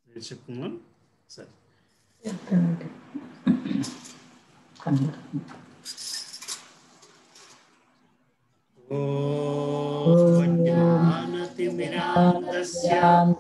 చెప్పుకున్నాం సరే. జ్ఞానతిమిరాంధస్య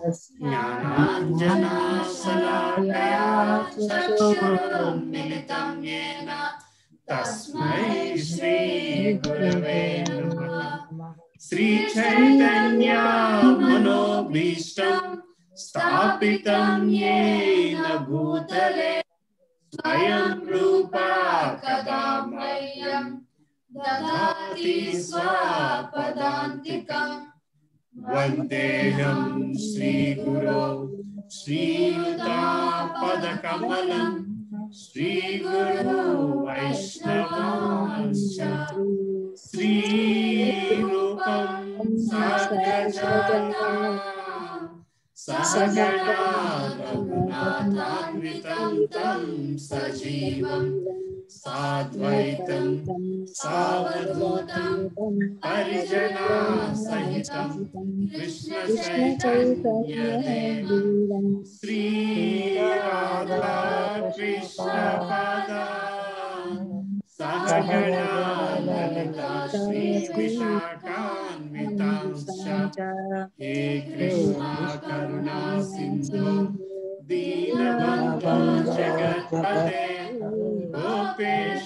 జ్ఞానాంజనాశలాకయా చక్షురున్మిలితం యేన తస్మై శ్రీ గురవే నమః. శ్రీచైతన్య మనోభీష్టం స్థాపితం యేన భూతలే స్వయం రూపా కదా మह्यं ददाति स्वापदान्तिकं. वन्देऽहं श्रीगुरो श्रीयुतापदकमलं श्रीगुरो वैष्णवांश्च श्रीरूपं साग्रजातं सहगणा रघुनाथान्वितं तं सजीवं साद्वैतं सावधूतं परिजनासहितं कृष्णचैतन्यदेवं श्रीराधा कृष्णपादा सहगणा ललिता श्रीविशाखान्वितांश्च हे कृष्णा करुणा सिन्धु दीनबन्धो जगत्पते गोपेश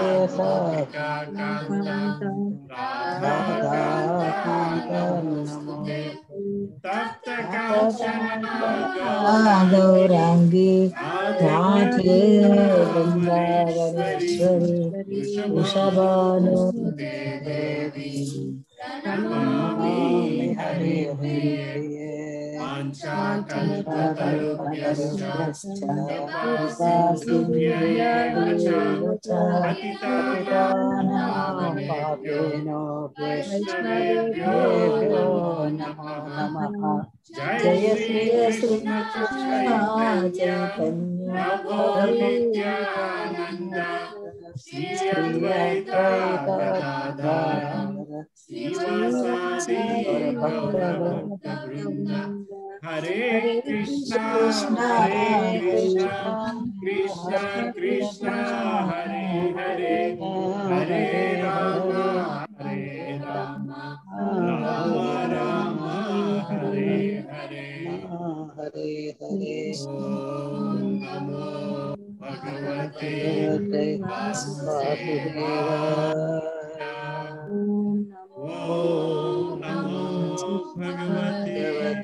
गोपिकान्ता नमोस्तुते. तप्तकाञ्चन गौरांगी राधे वृंदावनेश्वरी वृषभानुसुते देवी नमामि हरे प्रिये. वाञ्छाकल्पतरुभ्यश्च कृपासिन्धुभ्यैव च पतितानां पावनेभ्यो वैष्णवेभ्यो नमो नमः. जय श्री कृष्ण चैतन्य प्रभु नित्यानंद श्री अद्वैत गदाधर श्रीवासादि गौरभक्तवृंद. हरे कृष्णा कृष्णा कृष्णा हरे हरे हरे राम राम राम हरे हरे. हरे हरे. ओम नमो भगवते वासुदेवाय. ओम नमो भगवते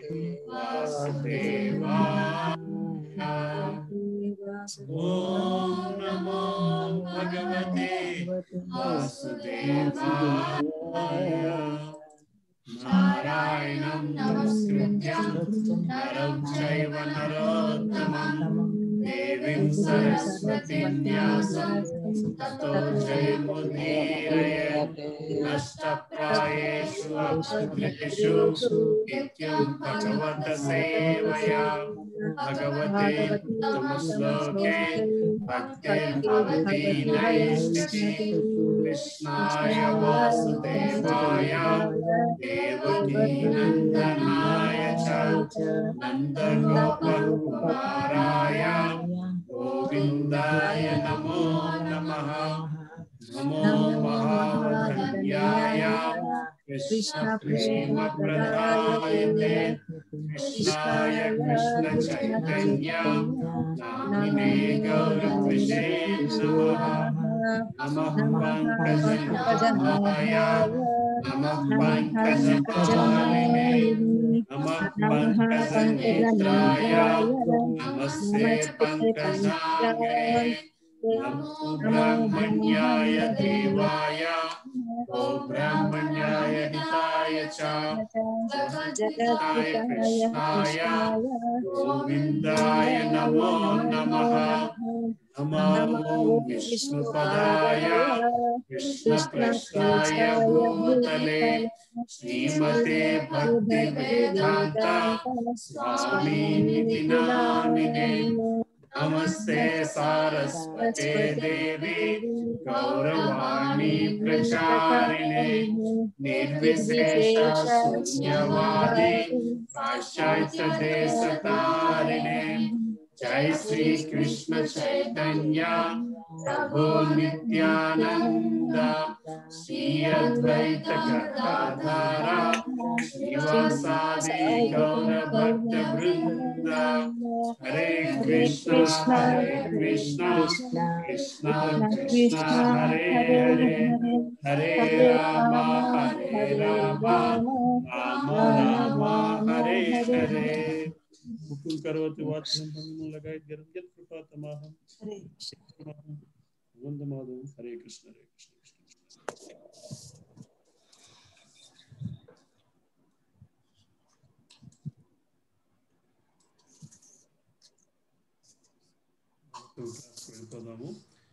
वासुदेवाय. ओम नमो भगवते वासुदेवाय. नारायणं नमस्कृत्यं नरं चैव नरोत्तमं देवीं सरस्वतीं व्यासं ततो जयमुदीरयेत्. नष्टप्रायेषु अभद्रेषु नित्यं भगवत सेवया भगवते उत्तमश्लोके भक्तिर्भवति नैष्ठिकी. कृष्णाय वासुदेवाय देवकी नंदनाय च नंदगोपकुमाराय गोविन्दाय नमो नमः. नमो महाधन्याय कृष्ण प्रेम प्रदायते कृष्णाय कृष्ण चैतन्य नामिने गौरविषे नमः. नमः पंकजनाभाय नमः पंकजमालिने नमः पंकजनेत्राय नमस्ते पंकजाङ्घ्रे. नमो ब्रह्मण्याय देवाय गो ब्रह्मण्याय हिताय च जगद्गुरुनाय कृष्णाय गोविन्दाय नमो नमः. नमो विष्णुपदाय कृष्णपृष्ठाय भूतले श्रीमते भक्तिवेदांत स्वामी निधि नामिने नमस्ते सारस्वते देवी गौरवाणी प्रचारिणे निर्विशेष शून्यवादी पाश्चात्य देशतारिणे जय श्री कृष्ण चैतन्य प्रभु नित्यानंद श्री अद्वैत गदाधर श्रीवासादि गौर भक्त वृंद हरे कृष्णा कृष्णा कृष्णा हरे हरे हरे राम राम राम हरे हरे मुकुल करोति वाचनं पङ्गुं लगायत् गिरं कृपातमहं वन्दमादं हरे कृष्ण వెళ్ళిపోదాము.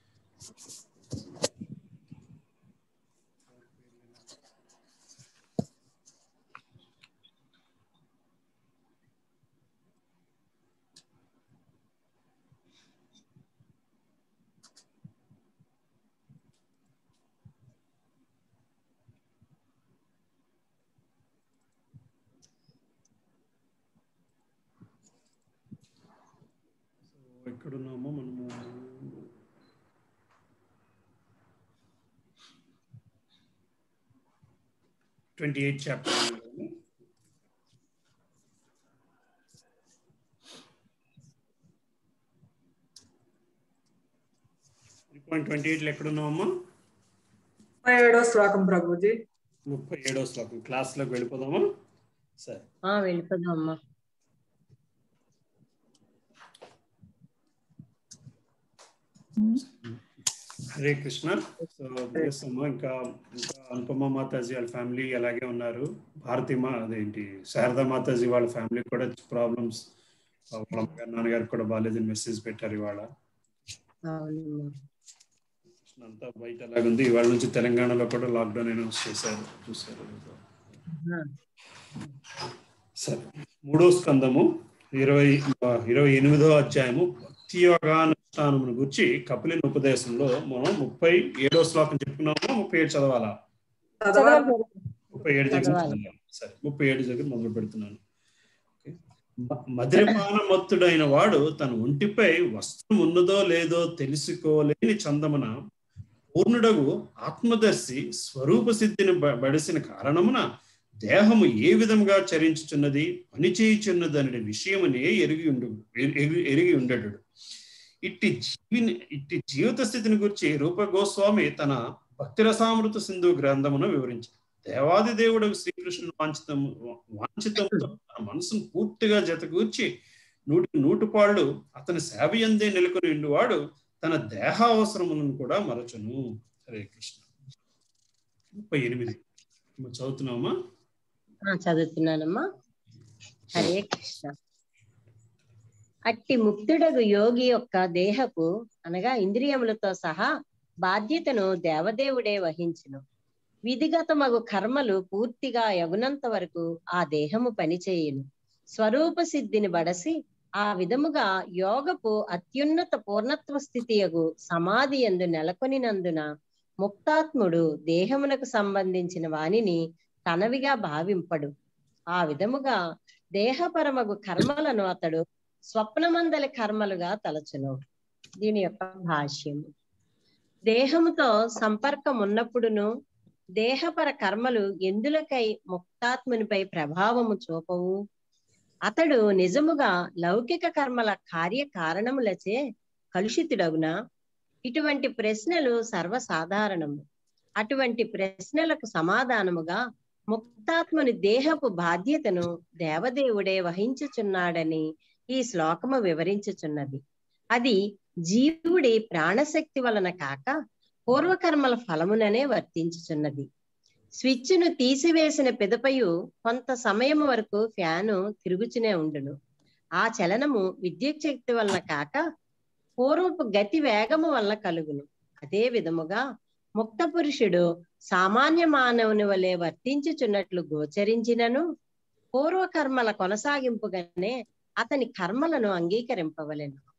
ఎక్కడున్నామో మనము 28 చాప్టర్ 3.28 ఎక్కడున్నామమ్మా? 37వ శ్లోకం ప్రభుజీ. 37వ శ్లోకం. క్లాస్ లోకి వెళ్ళిపోదామా? సరే వెళ్ళిపోదామమ్మా. హరే కృష్ణ. సో ఇంకా అనుపమ మాతాజీ వాళ్ళ ఫ్యామిలీ అలాగే ఉన్నారు. భారతి అదేంటి శారదా మాతాజీ వాళ్ళ ఫ్యామిలీ కూడా ప్రాబ్లమ్స్, నాన్నగారికి కూడా బాగాలేదని మెసేజ్ పెట్టారు ఇవాళ. అంతా బయట అలాగుంది. ఇవాళ నుంచి తెలంగాణలో కూడా లాక్డౌన్ అనౌన్స్ చేశారు, చూసారు. సరే, 3వ స్కందము 28వ అధ్యాయము భక్తి యోగానుష్ఠానమును గురించి కపిలుని ఉపదేశంలో మనం 37వ శ్లోకం చెప్పుకున్నాము. 37 చదవాలా? 37 దగ్గర చదవాలి. సరే, 37 దగ్గర మొదలు పెడుతున్నాను. మద్యపానమత్తుడైన వాడు తన ఒంటిపై వస్త్రం ఉన్నదో లేదో తెలుసుకోలేని చందమున పూర్ణుడగు ఆత్మదర్శి స్వరూప సిద్ధిని బడిసిన కారణమున దేహము ఏ విధంగా చరించుచున్నది, పని చేయుచున్నది అనే విషయమునే ఎరిగి ఉండడు. ఇట్టి జీవిత స్థితిని గురించి రూప గోస్వామి తన భక్తిరసామృత సింధు గ్రంథమును వివరించారు. దేవాది దేవుడు శ్రీకృష్ణుని వాంఛితముతో తన మనసును పూర్తిగా జతకూర్చి 100 పాళ్ళు అతని సేవ యందే నెలకొని ఉండివాడు తన దేహ అవసరములను కూడా మరచును. హరే కృష్ణ. 38 చదువుతున్నామా? చదువుతున్నానమ్మా. హరే కృష్ణ. అట్టి ముక్తుడగు యోగి యొక్క దేహపు అనగా ఇంద్రియములతో సహా బాధ్యతను దేవదేవుడే వహించును. విధిగతమగు కర్మలు పూర్తిగా యగునంత వరకు ఆ దేహము పనిచేయును. స్వరూప సిద్ధిని బడసి ఆ విధముగా యోగపు అత్యున్నత పూర్ణత్వ స్థితియగు సమాధి యందు నెలకొనినందున ముక్తాత్ముడు దేహమునకు సంబంధించిన వానిని తనవిగా భావింపడు. ఆ విధముగా దేహపరమగు కర్మలను అతడు స్వప్నమందలి కర్మలుగా తలచును. దీని యొక్క భాష్యము: దేహముతో సంపర్కం ఉన్నప్పుడును దేహపర కర్మలు ఎందులకై ముక్తాత్మునిపై ప్రభావము చూపవు. అతడు నిజముగా లౌకిక కర్మల కార్యకారణములచే కలుషితుడగునా? ఇటువంటి ప్రశ్నలు సర్వసాధారణము. అటువంటి ప్రశ్నలకు సమాధానముగా ముక్తాత్ముని దేహపు బాధ్యతను దేవదేవుడే వహించుచున్నాడని ఈ శ్లోకము వివరించుచున్నది. అది జీవుడి ప్రాణశక్తి వలన కాక పూర్వకర్మల ఫలముననే వర్తించుచున్నది. స్విచ్ను తీసివేసిన పిదపయు కొంత సమయం వరకు ఫ్యాను తిరుగుచునే ఉండును. ఆ చలనము విద్యుత్ శక్తి వలన కాక పూర్వపు గతి వేగము వలన కలుగును. అదే విధముగా ముక్త పురుషుడు సామాన్య మానవుని వలె వర్తించుచున్నట్లు గోచరించినను పూర్వకర్మల కొనసాగింపుగానే అతని కర్మలను అంగీకరింపవలెను.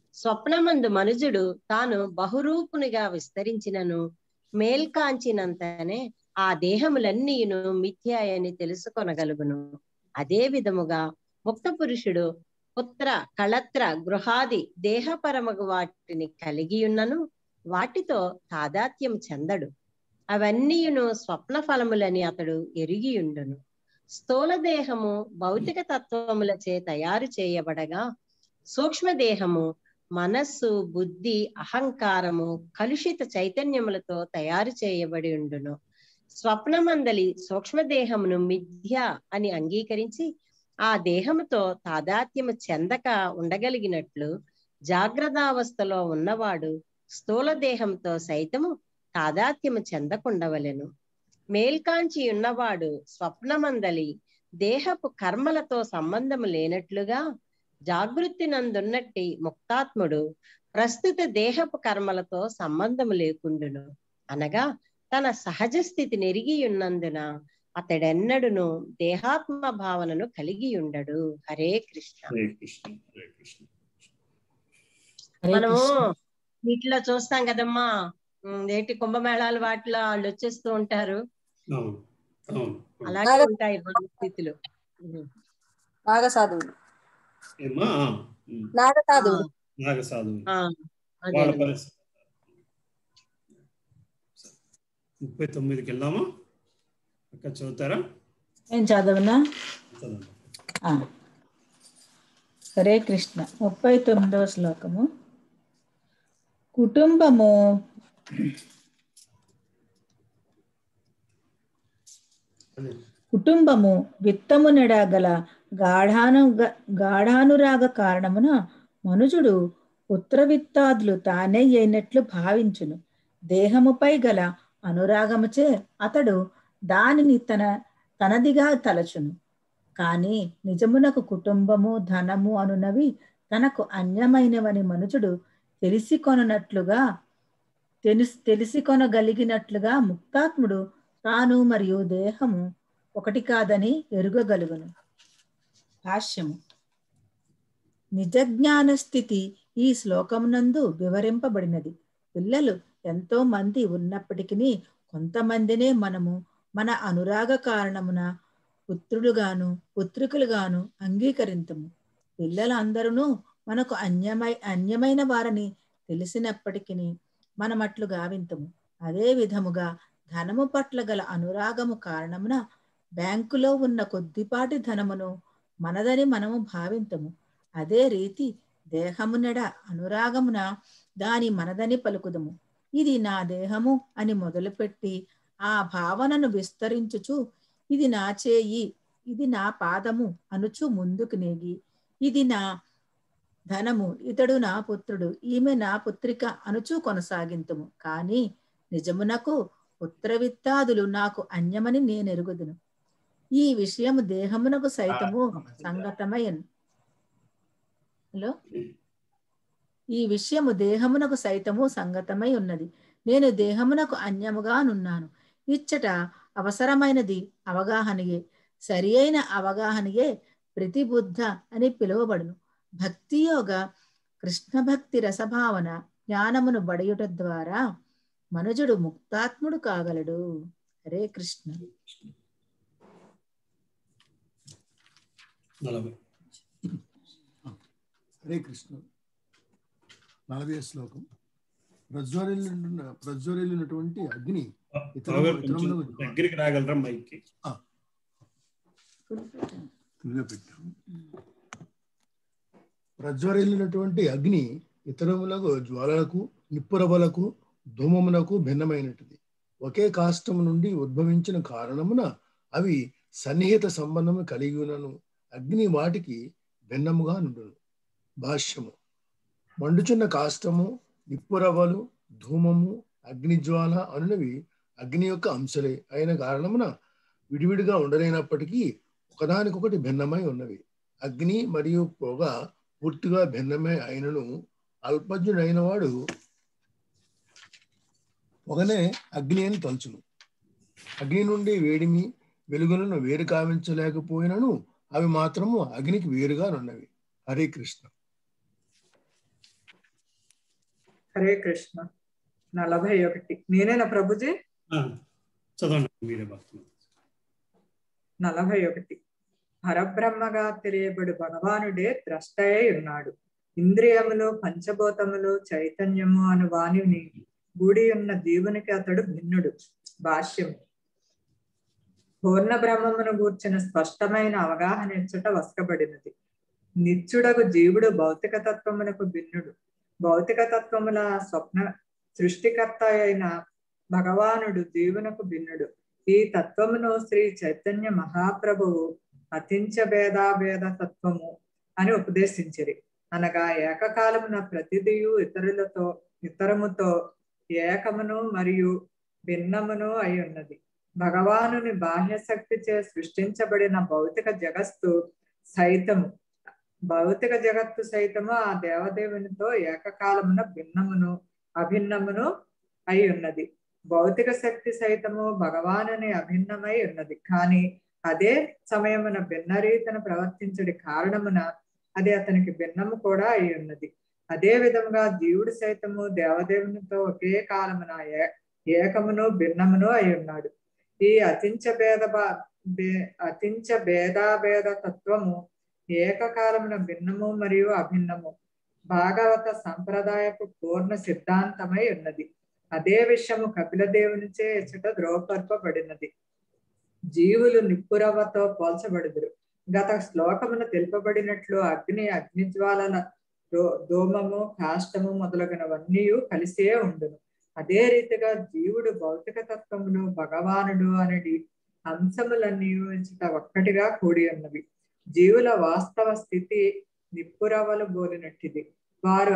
స్వప్నమందు మనుజుడు తాను బహురూపునిగా విస్తరించినను మేల్కాంచినంతనే ఆ దేహములన్నీయును మిథ్య అని తెలుసుకొనగలుగును. అదే విధముగా ముక్త పురుషుడు పుత్ర కళత్ర గృహాది దేహపరమగు వాటిని కలిగి ఉన్నను వాటితో తాదాత్యం చెందడు. అవన్నీయును స్వప్న ఫలములని అతడు ఎరిగియుండును. స్థూల దేహము భౌతిక తత్వములచే తయారు చేయబడగా సూక్ష్మదేహము మనస్సు, బుద్ధి, అహంకారము, కలుషిత చైతన్యములతో తయారు చేయబడి ఉండును. స్వప్నమందలి సూక్ష్మదేహమును మిథ్య అని అంగీకరించి ఆ దేహముతో తాదాత్యము చెందక ఉండగలిగినట్లు జాగ్రత్తావస్థలో ఉన్నవాడు స్థూల దేహంతో సైతము తాదాత్యము చెందకుండవలెను. మేల్కాంచి ఉన్నవాడు స్వప్నమందలి దేహపు కర్మలతో సంబంధము లేనట్లుగా జాగృతి నందున్నట్టి ముక్తాత్ముడు ప్రస్తుత దేహపు కర్మలతో సంబంధము లేకుండును. అనగా తన సహజ స్థితి నెరిగి ఉన్నందున అతడెన్నడును దేహాత్మ భావనను కలిగి ఉండడు. హరే కృష్ణ. హరే కృష్ణ. హరే కృష్ణ. మనము వీటిలో చూస్తాం కదమ్మా, ఏంటి కుంభమేళాలు వాటిలో వాళ్ళు వచ్చేస్తూ ఉంటారు. అవును, అవును. అలాగే ఉంటాయి పరిస్థితులు. నాగసాధువులు ఏమ్మా? నాగసాధువులు నాగసాధువులు అదే వాళ్ళ పరిస్థితి. 39కి వెళ్దామా? అక్క చదువుతారా? నేను చదవనా? చదవండి. హరే కృష్ణ. 39వ శ్లోకము. కుటుంబము విత్తము నెడగల గాఢానురాగ కారణమున మనుజుడు పుత్రవిత్తాదులు తానే అయినట్లు భావించును. దేహముపై గల అనురాగముచే అతడు దానిని తనదిగా తలచును. కానీ నిజమునకు కుటుంబము, ధనము అనునవి తనకు అన్యమైనవని మనుజుడు తెలిసికొనగలిగినట్లుగా ముక్తాత్ముడు తాను మరియు దేహము ఒకటి కాదని ఎరుగగలుగును. భాష్యము. నిజజ్ఞాన స్థితి ఈ శ్లోకమునందు వివరింపబడినది. పిల్లలు ఎంతో మంది ఉన్నప్పటికీ కొంతమందినే మనము మన అనురాగ కారణమున పుత్రులుగాను పుత్రికలుగాను అంగీకరింతము. పిల్లలందరూ మనకు అన్యమైన వారని తెలిసినప్పటికీ మనమట్లు గావింతము. అదే విధముగా ధనము పట్ల గల అనురాగము కారణమున బ్యాంకులో ఉన్న కొద్దిపాటి ధనమును మనదని మనము భావింతము. అదే రీతి దేహమునెడ అనురాగమున దాని మనదని పలుకుదము. ఇది నా దేహము అని మొదలుపెట్టి ఆ భావనను విస్తరించుచు ఇది నా చేయి, ఇది నా పాదము అనుచు ముందుకు నేగి ఇది నా ధనము, ఇతడు నా పుత్రుడు, ఈమె నా పుత్రిక అనుచు కొనసాగింతుము. కానీ నిజమునకు పుత్రవిత్తాదులు నాకు అన్యమని నేనెరుగుదును. ఈ విషయము దేహమునకు సైతము సంగతమయను. ఈ విషయము దేహమునకు సైతము సంగతమై ఉన్నది. నేను దేహమునకు అన్యముగానున్నాను. ఇచ్చట అవసరమైనది అవగాహనయే. సరి అయిన అవగాహనయే ప్రతిబుద్ధ అని పిలువబడును. భక్తి యోగ కృష్ణ భక్తి రసభావన జ్ఞానమును బడయుట ద్వారా మనుజుడు ముక్తాత్ముడు కాగలడు. హరే కృష్ణ. 40. హరే కృష్ణ. 40వ శ్లోకం. ప్రజ్వరిల్లినటువంటి అగ్ని దగ్గరికి రాగలరా? మైక్కి ప్రజ్వరిల్లినటువంటి అగ్ని ఇతరములకు జ్వాలలకు, నిప్పురవలకు, ధూమమునకు భిన్నమైనటిది. ఒకే కాష్టము నుండి ఉద్భవించిన కారణమున అవి సన్నిహిత సంబంధము కలిగి ఉన్నను అగ్ని వాటికి భిన్నముగా నుండును. భాష్యము. మండుచున్న కాష్టము, నిప్పురవ్వలు, ధూమము, అగ్నిజ్వాల అనునవి అగ్ని యొక్క అంశలే అయిన కారణమున విడివిడిగా ఉండలేనప్పటికీ ఒకదానికొకటి భిన్నమై ఉన్నవి. అగ్ని మరియు పొగ పూర్తిగా భిన్నమే అయినను అల్పజ్ఞుడైన వాడు పొగనే అగ్ని అని తలుచును. అగ్ని నుండి వేడిమి వెలుగులను వేరు కావించలేకపోయినను అవి మాత్రము అగ్నికి వేరుగా ఉన్నవి. హరే కృష్ణ. హరే కృష్ణ. 41 నేనేనా ప్రభుజీ? చదవండి మీరే భక్తులు. 41 పరబ్రహ్మగా తెలియబడు భగవానుడే ద్రష్టయై ఉన్నాడు. ఇంద్రియములు, పంచభూతములు, చైతన్యము అను వాణిని గూడి ఉన్న జీవునికి అతడు భిన్నుడు. భాష్యం. పూర్ణ బ్రహ్మమును గూర్చిన స్పష్టమైన అవగాహన ఇచ్చట వస్కబడినది. నిత్యుడగు జీవుడు భౌతిక తత్వమునకు భిన్నుడు. భౌతిక తత్వముల స్వప్న సృష్టికర్త అయిన భగవానుడు జీవునకు భిన్నుడు. ఈ తత్వమును శ్రీ చైతన్య మహాప్రభువు అతించ భేదాభేద తత్వము అని ఉపదేశించిరి. అనగా ఏకకాలమున ప్రతిదియు ఇతరముతో ఏకమును మరియు భిన్నమును అయి ఉన్నది. భగవానుని బాహ్య శక్తిచే సృష్టించబడిన భౌతిక జగత్తు సైతము ఆ దేవదేవునితో ఏకకాలమున భిన్నమును అభిన్నమును అయి ఉన్నది. భౌతిక శక్తి సైతము భగవానుని అభిన్నమై ఉన్నది. కానీ అదే సమయమున భిన్న రీతిన ప్రవర్తించడి కారణమున అది అతనికి భిన్నము కూడా అయి ఉన్నది. అదే విధముగా జీవుడు సైతము దేవదేవునితో ఒకే కాలమున ఏకమును భిన్నమును అయి ఉన్నాడు. ఈ అతించ భేదాభేద తత్వము ఏకకాలమున భిన్నము మరియు అభిన్నము భాగవత సంప్రదాయపు పూర్ణ సిద్ధాంతమై ఉన్నది. అదే విషయము కపిలదేవునిచే ఇచ్చట ధ్రువపరపబడినది. జీవులు నిప్పురవ్వతో పోల్చబడుదురు. గత శ్లోకమున తెలుపబడినట్లు అగ్నిజ్వాలల దోమము, కాష్టము మొదలగునవన్నీ కలిసే ఉండును. అదే రీతిగా జీవుడు భౌతిక తత్వములు భగవానుడు అనేది అంశములన్నీ ఒక్కటిగా కూడి ఉన్నవి. జీవుల వాస్తవ స్థితి నిప్పురవ్వలు బోలినట్టిది. వారు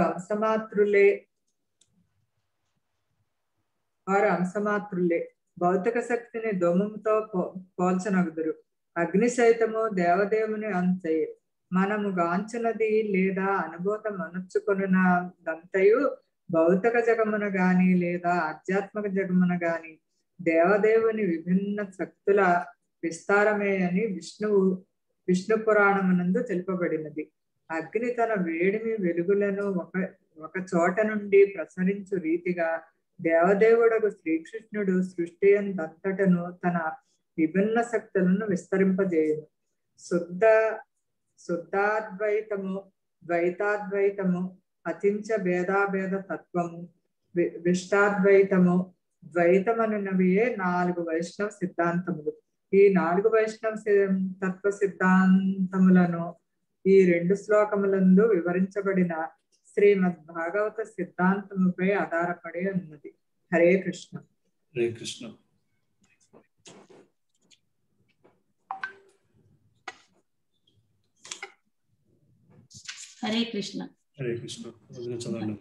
అంశమాత్రులే. భౌతిక శక్తిని దోమముతో పోల్చనగుదురు. అగ్ని సైతము దేవదేవుని అంతయే. మనము గాంచినది లేదా అనుభూతం అనుచుకొనున్నదంతయు భౌతిక జగమున గాని లేదా ఆధ్యాత్మిక జగమున గాని దేవదేవుని విభిన్న శక్తుల విస్తారమే అని విష్ణు పురాణమునందు తెలుపబడినది. అగ్ని తన వేడిమి వెలుగులను ఒక చోట నుండి ప్రసరించు రీతిగా దేవదేవుడకు శ్రీకృష్ణుడు సృష్టి అంతటను తన విభిన్న శక్తులను విస్తరింపజేయును. శుద్ధాద్వైతము, ద్వైతాద్వైతము, అతించ భేదాభేద తత్వము, విష్టాద్వైతము, ద్వైతమనునవియే 4 వైష్ణవ సిద్ధాంతములు. ఈ 4 వైష్ణవ తత్వ సిద్ధాంతములను ఈ 2 శ్లోకములందు వివరించబడిన శ్రీమద్ భాగవత సిద్ధాంతముపై ఆధారపడి ఉన్నది. హరే కృష్ణ. హరే కృష్ణ. హరే కృష్ణ. హరే కృష్ణ. చదవండి.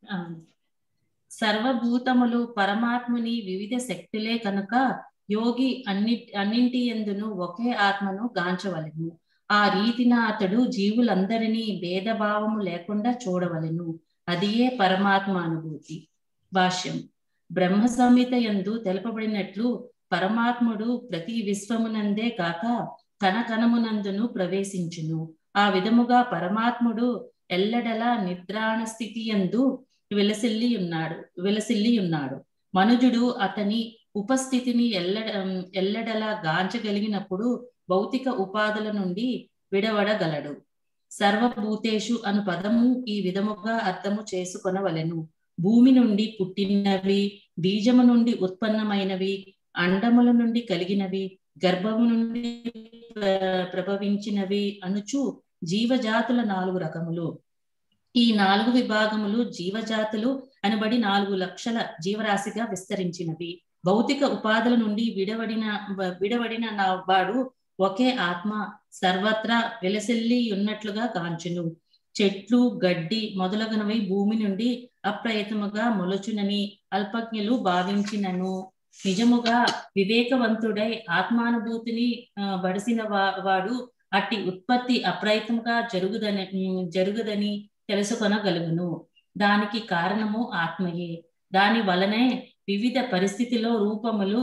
సర్వభూతములు పరమాత్ముని వివిధ శక్తులే కనుక యోగి అన్నింటి యందును ఒకే ఆత్మను గాంచవలెను. ఆ రీతిన అతడు జీవులందరినీ భేదభావము లేకుండా చూడవలెను. అదియే పరమాత్మ అనుభూతి. భాష్యం. బ్రహ్మ సంహిత యందు తెలుపబడినట్లు పరమాత్ముడు ప్రతి విశ్వమునందే కాక కణ కణమునందును ప్రవేశించును. ఆ విధముగా పరమాత్ముడు ఎల్లడలా నిద్రాణ స్థితి యందు విలసిల్లి ఉన్నాడు. మనుజుడు అతని ఉపస్థితిని ఎల్లడలా గాంచగలిగినప్పుడు భౌతిక ఉపాధుల నుండి విడవడగలడు. సర్వభూతేషు అను పదము ఈ విధముగా అర్థము చేసుకొనవలెను. భూమి నుండి పుట్టినవి, బీజము నుండి ఉత్పన్నమైనవి, అండముల నుండి కలిగినవి, గర్భము నుండి ప్రభవించినవి అనుచు జీవజాతుల 4 రకములు. ఈ 4 విభాగములు జీవజాతులు అనబడి 4 లక్షల జీవరాశిగా విస్తరించినవి. భౌతిక ఉపాధుల నుండి విడవడిన వాడు ఒకే ఆత్మ సర్వత్రా విలసిల్లి ఉన్నట్లుగా కాంచును. చెట్లు, గడ్డి మొదలగునవి భూమి నుండి అప్రయత్నముగా మొలచునని అల్పజ్ఞులు భావించినను నిజముగా వివేకవంతుడై ఆత్మానుభూతిని బడిసిన వాడు అట్టి ఉత్పత్తి అప్రయత్నముగా జరుగుదని తెలుసుకొనగలుగును. దానికి కారణము ఆత్మయే. దాని వలనే వివిధ పరిస్థితిలో రూపములు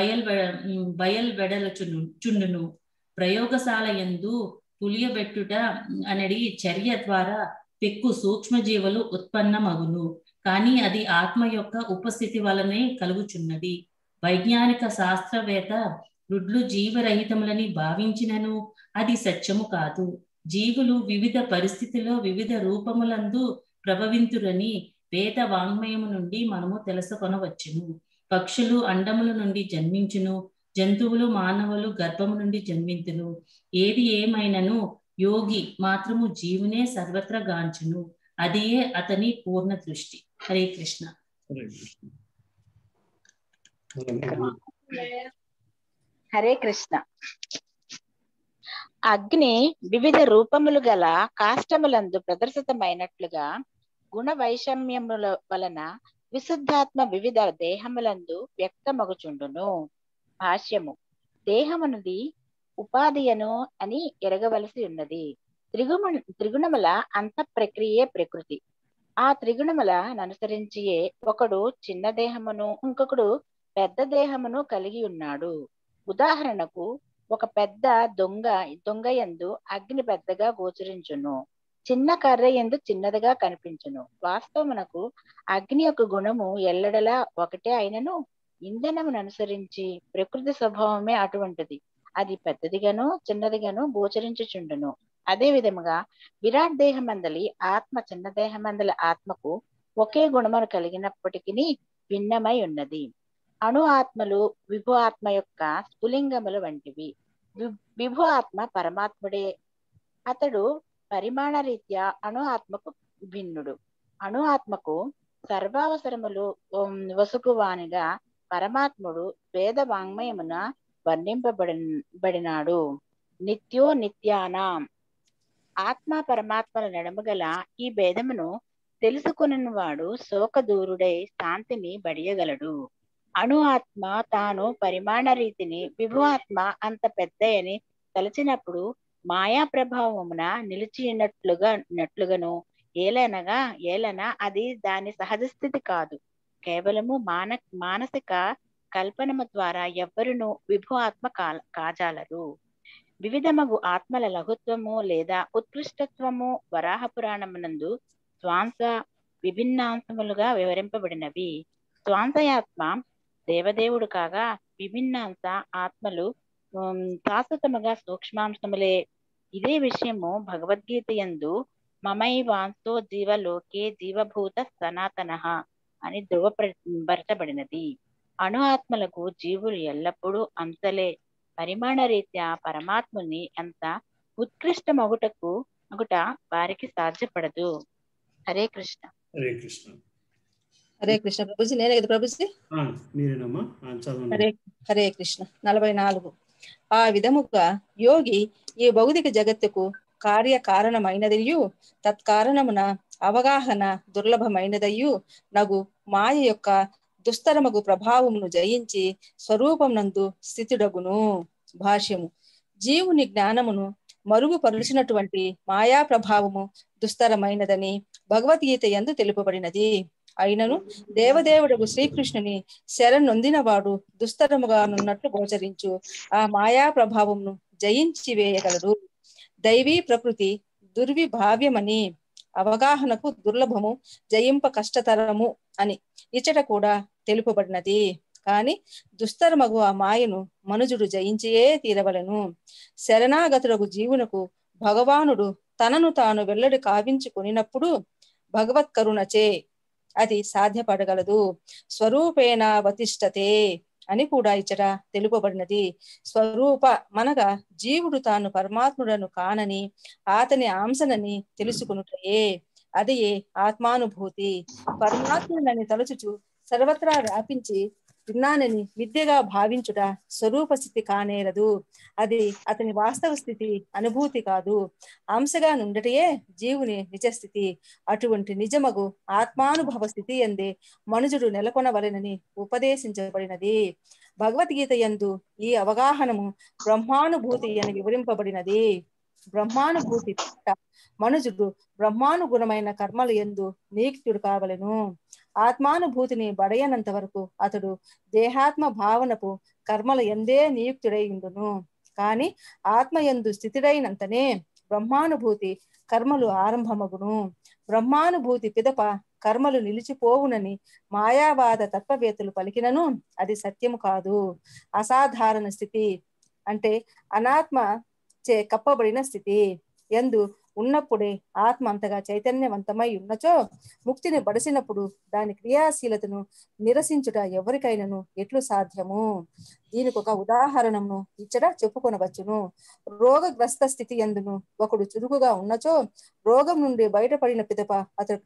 బయల్వెడలుచుండును. ప్రయోగశాల యందు పులియబెట్టుట అనడి చర్య ద్వారా పెక్కు సూక్ష్మజీవులు ఉత్పన్నమగును. కానీ అది ఆత్మ యొక్క ఉపస్థితి వలనే కలుగుచున్నది. వైజ్ఞానిక శాస్త్రవేత్త రుడ్లు జీవరహితములని భావించినను అది సత్యము కాదు. జీవులు వివిధ పరిస్థితుల్లో వివిధ రూపములందు ప్రభవింతురని వేద వాంగ్మయము నుండి మనము తెలుసుకొనవచ్చును. పక్షులు అండముల నుండి జన్మించును, జంతువులు మానవులు గర్భము నుండి జన్మించును. ఏది ఏమైనను యోగి మాత్రము జీవునే సర్వత్రా గాంచును. అదియే అతని పూర్ణ దృష్టి. హరే కృష్ణ. హరే కృష్ణ. అగ్ని వివిధ రూపములు గల కాష్టములందు ప్రదర్శితమైనట్లుగా గుణ వైషమ్యముల వలన విశుద్ధాత్మ వివిధ దేహములందు వ్యక్తమగుచుండును. భాష్యము. దేహమునది ఉపాధియను అని ఎరగవలసి ఉన్నది. త్రిగుణముల అంత ప్రక్రియే ప్రకృతి. ఆ త్రిగుణములను అనుసరించియే ఒకడు చిన్న దేహమును ఇంకొకడు పెద్ద దేహమును కలిగి ఉన్నాడు. ఉదాహరణకు ఒక పెద్ద దొంగ యందు అగ్ని పెద్దగా గోచరించును, చిన్న కర్ర యందు చిన్నదిగా కనిపించును. వాస్తవమునకు అగ్ని యొక్క గుణము ఎల్లడలా ఒకటే అయినను ఇంధనమును అనుసరించి ప్రకృతి స్వభావమే అటువంటిది. అది పెద్దదిగాను చిన్నదిగాను గోచరించుచుండును. అదే విధముగా విరాట్ దేహమందలి ఆత్మ చిన్న దేహమందలి ఆత్మకు ఒకే గుణమును కలిగినప్పటికీ భిన్నమై ఉన్నది. అణు ఆత్మలు విభు ఆత్మ యొక్క స్ఫులింగములు వంటివి. విభు ఆత్మ పరమాత్ముడే. అతడు పరిమాణ రీత్యా అణు ఆత్మకు భిన్నుడు. అణు ఆత్మకు సర్వావసరములు వసుకువానిగా పరమాత్ముడు వేద వాంగ్మయమున వర్ణింపబడినాడు. నిత్యో నిత్యానాం. ఆత్మ పరమాత్మల నడుమగల ఈ భేదమును తెలుసుకున్న వాడు శోకదూరుడై శాంతిని బడియగలడు. అణు ఆత్మ తాను పరిమాణ రీతిని విభు ఆత్మ అంత పెద్దయని తలచినప్పుడు మాయా ప్రభావమున నిలిచినట్లుగాను ఏలన అది దాని సహజ స్థితి కాదు. కేవలము మానసిక కల్పనము ద్వారా ఎవ్వరును విభు ఆత్మ కాజాలరు. వివిధమగు ఆత్మల లఘుత్వము లేదా ఉత్కృష్టత్వము వరాహ పురాణమునందు స్వాంస విభిన్నాంశములుగా వివరింపబడినవి. స్వాంసయాత్మ దేవదేవుడు కాగా విభిన్నాంశ ఆత్మలు శాశ్వతముగా సూక్ష్మాంశములే. ఇదే విషయము భగవద్గీత యందు మమైవాంశో జీవలోకే జీవభూత సనాతనః అని ధృవపరచబడినది. అణు ఆత్మలకు జీవులు ఎల్లప్పుడూ అంశలే. పరిమాణ రీత్యా పరమాత్ముని అంత ఉత్కృష్టమగుట వారికి సాధ్యపడదు. హరే కృష్ణ. హరే కృష్ణ. హరే కృష్ణ. ప్రభుజీ నేనే కదా ప్రభుజీ? మీరేనమ్మా, చదవండి. హరే కృష్ణ. 44. ఆ విధముగా యోగి ఈ భౌతిక జగత్తుకు కార్యకారణమైనదయ్యు తత్కారణమున అవగాహన దుర్లభమైనదయ్యు నగు మాయ యొక్క దుస్తరమగు ప్రభావమును జయించి స్వరూపమునందు స్థితుడగును. భాష్యము. జీవుని జ్ఞానమును మరుగుపరుచినటువంటి మాయా ప్రభావము దుస్తరమైనదని భగవద్గీత యందు తెలుపబడినది. అయినను దేవదేవుడు శ్రీకృష్ణుని శరణొందిన వాడు దుస్తరముగానున్నట్లు గోచరించు ఆ మాయా ప్రభావమును జయించి వేయగలడు. దైవీ ప్రకృతి దుర్విభావ్యమని అవగాహనకు దుర్లభము, జయింప కష్టతరము అని ఇచ్చట కూడా తెలుపబడినది. కాని దుస్తరమగు ఆ మాయను మనుజుడు జయించియే తీరవలను. శరణాగతులకు జీవునకు భగవానుడు తనను తాను వెల్లడి కావించుకొనినప్పుడు భగవత్ కరుణచే అది సాధ్యపడగలదు. స్వరూపేణ వతిష్టతే అని కూడా ఇచ్చట తెలుపబడినది. స్వరూప మనగా జీవుడు తాను పరమాత్ముడను కానని అతని అంశనని తెలుసుకునుటయే. అదియే ఆత్మానుభూతి. పరమాత్ముడని తలుచుచు సర్వత్రా వ్యాపించి విన్నానని విద్యగా భావించుట స్వరూప స్థితి కానేరదు. అది అతని వాస్తవ స్థితి, అనుభూతి కాదు. అంశగా నుండటయే జీవుని నిజస్థితి. అటువంటి నిజమగు ఆత్మానుభవ స్థితి యందే మనుజుడు నెలకొనవలెనని ఉపదేశించబడినది. భగవద్గీత యందు ఈ అవగాహనము బ్రహ్మానుభూతి అని వివరింపబడినది. బ్రహ్మానుభూతి మనుజుడు బ్రహ్మానుగుణమైన కర్మల యందు నియుక్తుడు కావలెను. ఆత్మానుభూతిని బడయనంత వరకు అతడు దేహాత్మ భావనపు కర్మల ఎందే నియుక్తుడై ఉండును. కాని ఆత్మయందు స్థితుడైనంతనే బ్రహ్మానుభూతి కర్మలు ఆరంభమగును. బ్రహ్మానుభూతి పిదప కర్మలు నిలిచిపోవునని మాయావాద తత్వవేత్తలు పలికినను అది సత్యము కాదు. అసాధారణ స్థితి అంటే అనాత్మ చే కప్పబడిన స్థితి యందు ఉన్నప్పుడే ఆత్మ అంతగా చైతన్యవంతమై ఉన్నచో ముక్తిని బడసినప్పుడు దాని క్రియాశీలతను నిరసించుట ఎవరికైనాను ఎట్లు సాధ్యము? దీనికి ఒక ఉదాహరణను ఇచ్చట చెప్పుకొనవచ్చును. రోగగ్రస్త స్థితి యందును ఒకడు చురుకుగా ఉన్నచో రోగం నుండి బయటపడిన పిదప అతడు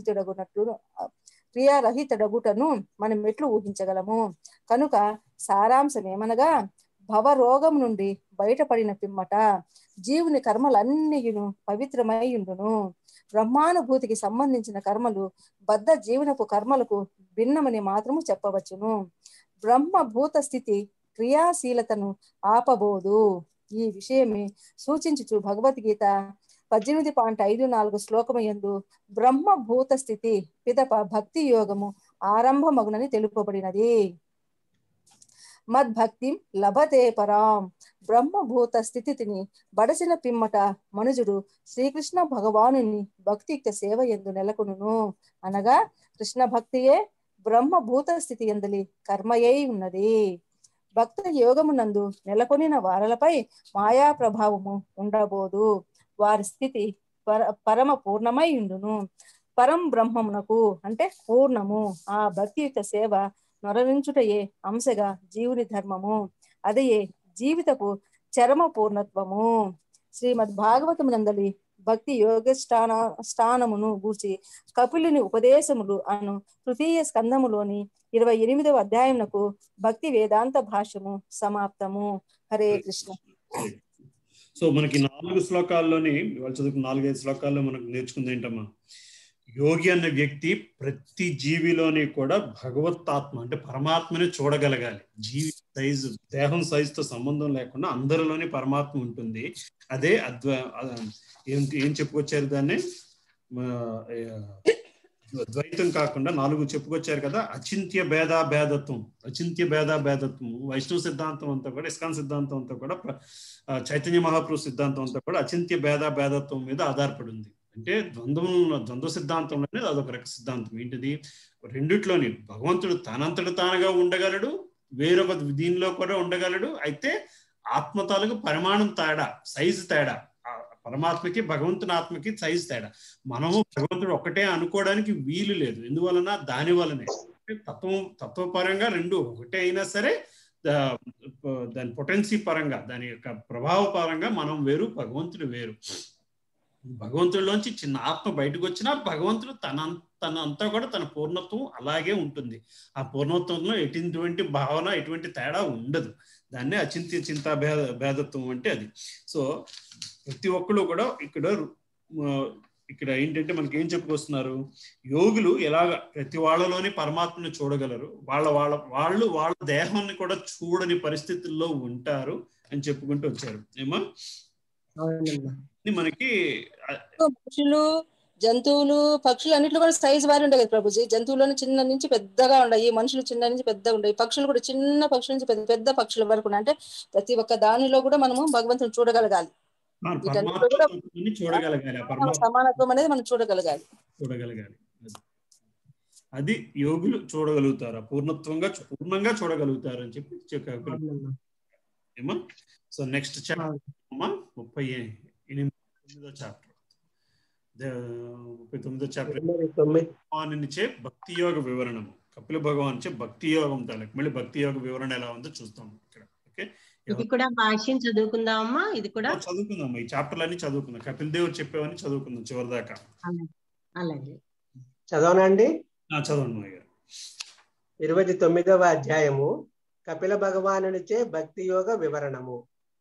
క్రియారహితుడగుటను మనం ఎట్లు ఊహించగలము? కనుక సారాంశం ఏమనగా భవరోగం నుండి బయటపడిన పిమ్మట జీవుని కర్మలన్నీయును పవిత్రమై ఉండును. బ్రహ్మానుభూతికి సంబంధించిన కర్మలు బద్ధ జీవనపు కర్మలకు భిన్నమని మాత్రము చెప్పవచ్చును. బ్రహ్మభూత స్థితి క్రియాశీలతను ఆపబోదు. ఈ విషయమే సూచించుచు భగవద్గీత 18.54 శ్లోకము యందు బ్రహ్మభూత స్థితి పిదప భక్తి యోగము ఆరంభమగునని తెలుపబడినది. మద్భక్తి లభతే పరాం. బ్రహ్మభూత స్థితిని బడసిన పిమ్మట మనుజుడు శ్రీకృష్ణ భగవానుని భక్తియుక్త సేవ యందు నెలకొనును. అనగా కృష్ణ భక్తియే బ్రహ్మభూత స్థితి యందలి కర్మయై ఉన్నది. భక్త యోగమునందు నెలకొనిన వారలపై మాయా ప్రభావము ఉండబోదు. వారి స్థితి పరమ పూర్ణమై ఉండును. పరం బ్రహ్మమునకు అంటే పూర్ణము ఆ భక్తియుక్త సేవ నొరవించుటయే అంశగా జీవుని ధర్మము. అదే జీవితపు చరమ పూర్ణత్వము. శ్రీమద్ భాగవతమునందలి భక్తి యోగస్థానమును గూర్చి కపిలుని ఉపదేశములు అను తృతీయ స్కందములోని 28వ అధ్యాయమునకు భక్తి వేదాంత భాష్యము సమాప్తము. హరే కృష్ణ. సో మనకి 4 శ్లోకాల్లోని వాళ్ళు చదువుకున్న 4-5 శ్లోకాల్లో మనకు నేర్చుకుంది ఏంటమ్మా? యోగి అన్న వ్యక్తి ప్రతి జీవిలోని కూడా భగవత్తాత్మ అంటే పరమాత్మని చూడగలగాలి. జీవి సైజు దేహం సైజుతో సంబంధం లేకుండా అందరిలోని పరమాత్మ ఉంటుంది. అదే ఏం చెప్పుకొచ్చారు దాన్ని? ద్వైతం కాకుండా 4 చెప్పుకొచ్చారు కదా. అచింత్య భేదాభేదత్వం, అచింత్య భేదాభేదత్వం వైష్ణవ సిద్ధాంతం అంతా కూడా, ఇస్కాన్ సిద్ధాంతం అంతా కూడా, చైతన్య మహాప్రభు సిద్ధాంతం అంతా కూడా అచింత్య భేదాభేదత్వం మీద ఆధారపడి ఉంది. అంటే ద్వంద్వ సిద్ధాంతం అనేది అదొక రక సిద్ధాంతం. ఏంటిది? రెండిట్లోని భగవంతుడు తనంతట తానుగా ఉండగలడు, వేరొక దీనిలో కూడా ఉండగలడు. అయితే ఆత్మ తాలూకు పరిమాణం తేడా, సైజు తేడా. పరమాత్మకి భగవంతుని ఆత్మకి సైజు తేడా. మనము భగవంతుడు ఒక్కటే అనుకోవడానికి వీలు లేదు. ఎందువలన? దాని వలనే తత్వపరంగా రెండు ఒకటే అయినా సరే దాని పొటెన్సీ పరంగా, దాని యొక్క ప్రభావ పరంగా మనం వేరు, భగవంతుడు వేరు. భగవంతుడిలోంచి చిన్న ఆత్మ బయటకు వచ్చినా భగవంతుడు తనంతా కూడా తన పూర్ణత్వం అలాగే ఉంటుంది. ఆ పూర్ణత్వంలో ఎటువంటి భావన, ఎటువంటి తేడా ఉండదు. దాన్నే అచింత్య చింతా భేదత్వం అంటే అది. సో ప్రతి ఒక్కరు కూడా ఇక్కడ ఏంటంటే మనకి ఏం చెప్పుకొస్తున్నారు? యోగులు ఎలాగ ప్రతి వాళ్ళలోని పరమాత్మని చూడగలరు, వాళ్ళ దేహాన్ని కూడా చూడని పరిస్థితుల్లో ఉంటారు అని చెప్పుకుంటూ వచ్చారు. ఏమో మనకి పక్షులు, జంతువులు, పక్షులు అన్నిట్లో కూడా సైజ్ వారి ఉంటాయి కదా ప్రభుజీ. జంతువులను చిన్న నుంచి పెద్దగా ఉన్నాయి, మనుషులు చిన్న నుంచి పెద్దగా ఉన్నాయి, పక్షులు కూడా చిన్న పక్షుల నుంచి పెద్ద పక్షుల వరకు. అంటే ప్రతి ఒక్క దానిలో కూడా మనము భగవంతుని చూడగలగాలి. సమానత్వం అనేది మనం చూడగలగాలి. అది యోగులు చూడగలుగుతారు, పూర్ణంగా చూడగలుగుతారు అని చెప్పి ఏమో. సో నెక్స్ట్ చాప్టర్ 39వ చాప్టర్, 39వ చాప్టర్ భగవానునిచే భక్తి యోగ వివరణము. కపిల భగవాన్ చే భక్తి యోగం తాలూకు మళ్ళీ భక్తి యోగ వివరణ ఎలా ఉందో చూస్తాం ఇక్కడ. ఓకే, ఇది కూడా భాష్యం చదువుకుందామమ్మా. ఇది కూడా చదువుకుందాం. ఈ చాప్టర్లు అన్ని చదువుకుందాం. కపిల్ దేవ్ చెప్పేవని చదువుకుందాం చివరి దాకా. అలాగే చదవనండి. చదవండి గారు. 29వ అధ్యాయము కపిల భగవానునిచే భక్తి యోగ వివరణము.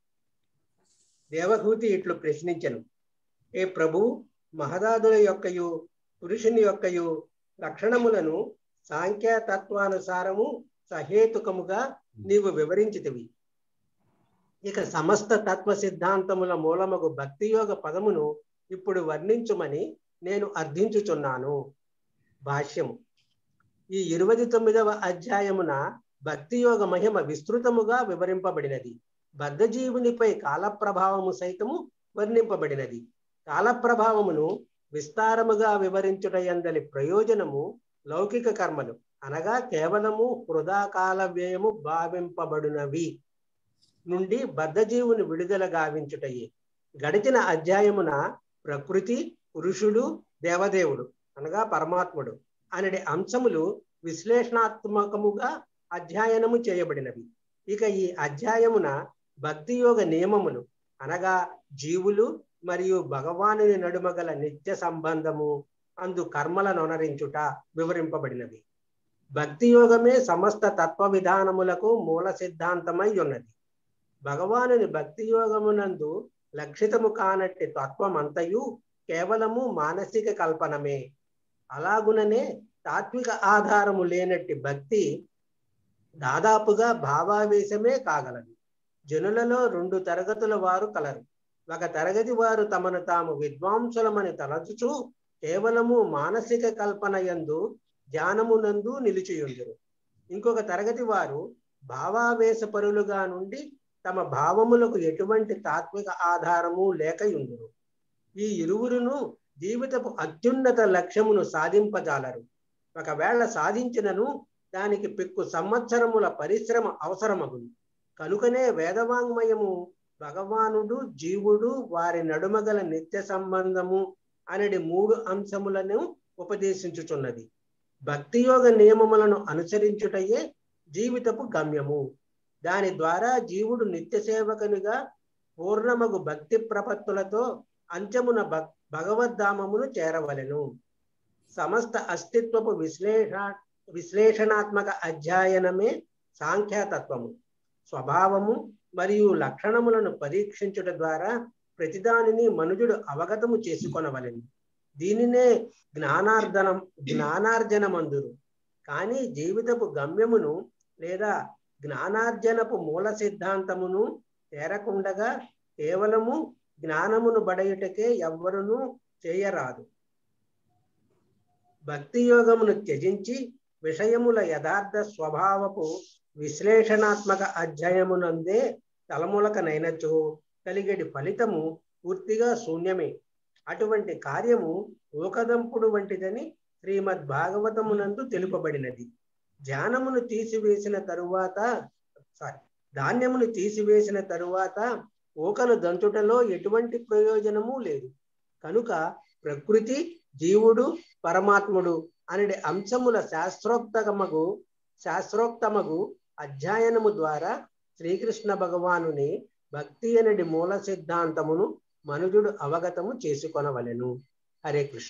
దేవహూతి ఇట్లు ప్రశ్నించెను, ఏ ప్రభు, మహదాదుల యొక్కయు పురుషుని యొక్కయు లక్షణములను సాంఖ్యతత్వానుసారము సహేతుకముగా నీవు వివరించితివి. ఇక సమస్త తత్వ సిద్ధాంతముల మూలమగు భక్తి యోగ పదమును ఇప్పుడు వర్ణించుమని నేను అర్థించుచున్నాను. భాష్యము. ఈ 29వ అధ్యాయమున భక్తి యోగ మహిమ విస్తృతముగా వివరింపబడినది. బద్ధజీవునిపై కాలప్రభావము సైతము వర్ణింపబడినది. కాలప్రభావమును విస్తారముగా వివరించుట యందలి ప్రయోజనము లౌకిక కర్మలు అనగా కేవలము వృధా కాల వ్యయము భావింపబడినవి నుండి బద్ధజీవుని విడుదల గావించుటయే. గడిచిన అధ్యాయమున ప్రకృతి, పురుషుడు, దేవదేవుడు అనగా పరమాత్ముడు అనే అంశములు విశ్లేషణాత్మకముగా అధ్యయనము చేయబడినవి. ఇక ఈ అధ్యాయమున భక్తి యోగ నియమములు అనగా జీవులు మరియు భగవానుని నడుమ గల నిత్య సంబంధము అందు కర్మలను అనరించుట వివరింపబడినవి. భక్తి యోగమే సమస్త తత్వ విధానములకు మూల సిద్ధాంతమై ఉన్నది. భగవానుని భక్తి యోగమునందు లక్షితము కానట్టి తత్వమంతయు కేవలము మానసిక కల్పనమే. అలాగుననే తాత్విక ఆధారము లేనట్టి భక్తి దాదాపుగా భావావేశమే కాగలదు. జనులలో 2 తరగతుల వారు కలరు. ఒక తరగతి వారు తమను తాము విద్వాంసులమని తలచుచు కేవలము మానసిక కల్పన యందు ధ్యానమునందు నిలిచియుందురు. ఇంకొక తరగతి వారు భావావేశపరులుగా నుండి తమ భావములకు ఎటువంటి తాత్విక ఆధారము లేకయుందురు. ఈ ఇరువురును జీవితపు అత్యున్నత లక్ష్యమును సాధింపజాలరు. ఒకవేళ సాధించినను దానికి పెక్కు సంవత్సరముల పరిశ్రమ అవసరమగును. కనుకనే వేదవాంగ్మయము భగవానుడు, జీవుడు, వారి నడుమగల నిత్య సంబంధము అనేది 3 అంశములను ఉపదేశించుచున్నది. భక్తి యోగ నియమములను అనుసరించుటయే జీవితపు గమ్యము. దాని ద్వారా జీవుడు నిత్య సేవకునిగా పూర్ణమగు భక్తి ప్రపత్తులతో అంత్యమున భగవద్ధామమును చేరవలెను. సమస్త అస్తిత్వపు విశ్లేషణాత్మక అధ్యయనమే సాంఖ్యతత్వము. స్వభావము మరియు లక్షణములను పరీక్షించుట ద్వారా ప్రతిదానిని మనుజుడు అవగతము చేసుకొనవలెను. దీనినే జ్ఞానార్జనమందురు. కానీ జీవితపు గమ్యమును లేదా జ్ఞానార్జనపు మూల సిద్ధాంతమును చేరకుండగా కేవలము జ్ఞానమును బడయుటకే ఎవ్వరునూ చేయరాదు. భక్తి యోగమును త్యజించి విషయముల యథార్థ స్వభావపు విశ్లేషణాత్మక అధ్యయమునందే తలములకనైనచో కలిగేటి ఫలితము పూర్తిగా శూన్యమే. అటువంటి కార్యము ఊకదంపుడు వంటిదని శ్రీమద్ భాగవతమునందు తెలుపబడినది. ధాన్యమును తీసివేసిన తరువాత ఊకను దంచుటలో ఎటువంటి ప్రయోజనము లేదు. కనుక ప్రకృతి, జీవుడు, పరమాత్ముడు అనే అంశముల శాస్త్రోక్తమగు అధ్యయనము ద్వారా శ్రీకృష్ణ భగవానుని భక్తి అనేది మూల సిద్ధాంతమును మనుజుడు అవగతము చేసుకొనవలెను. హరే కృష్ణ.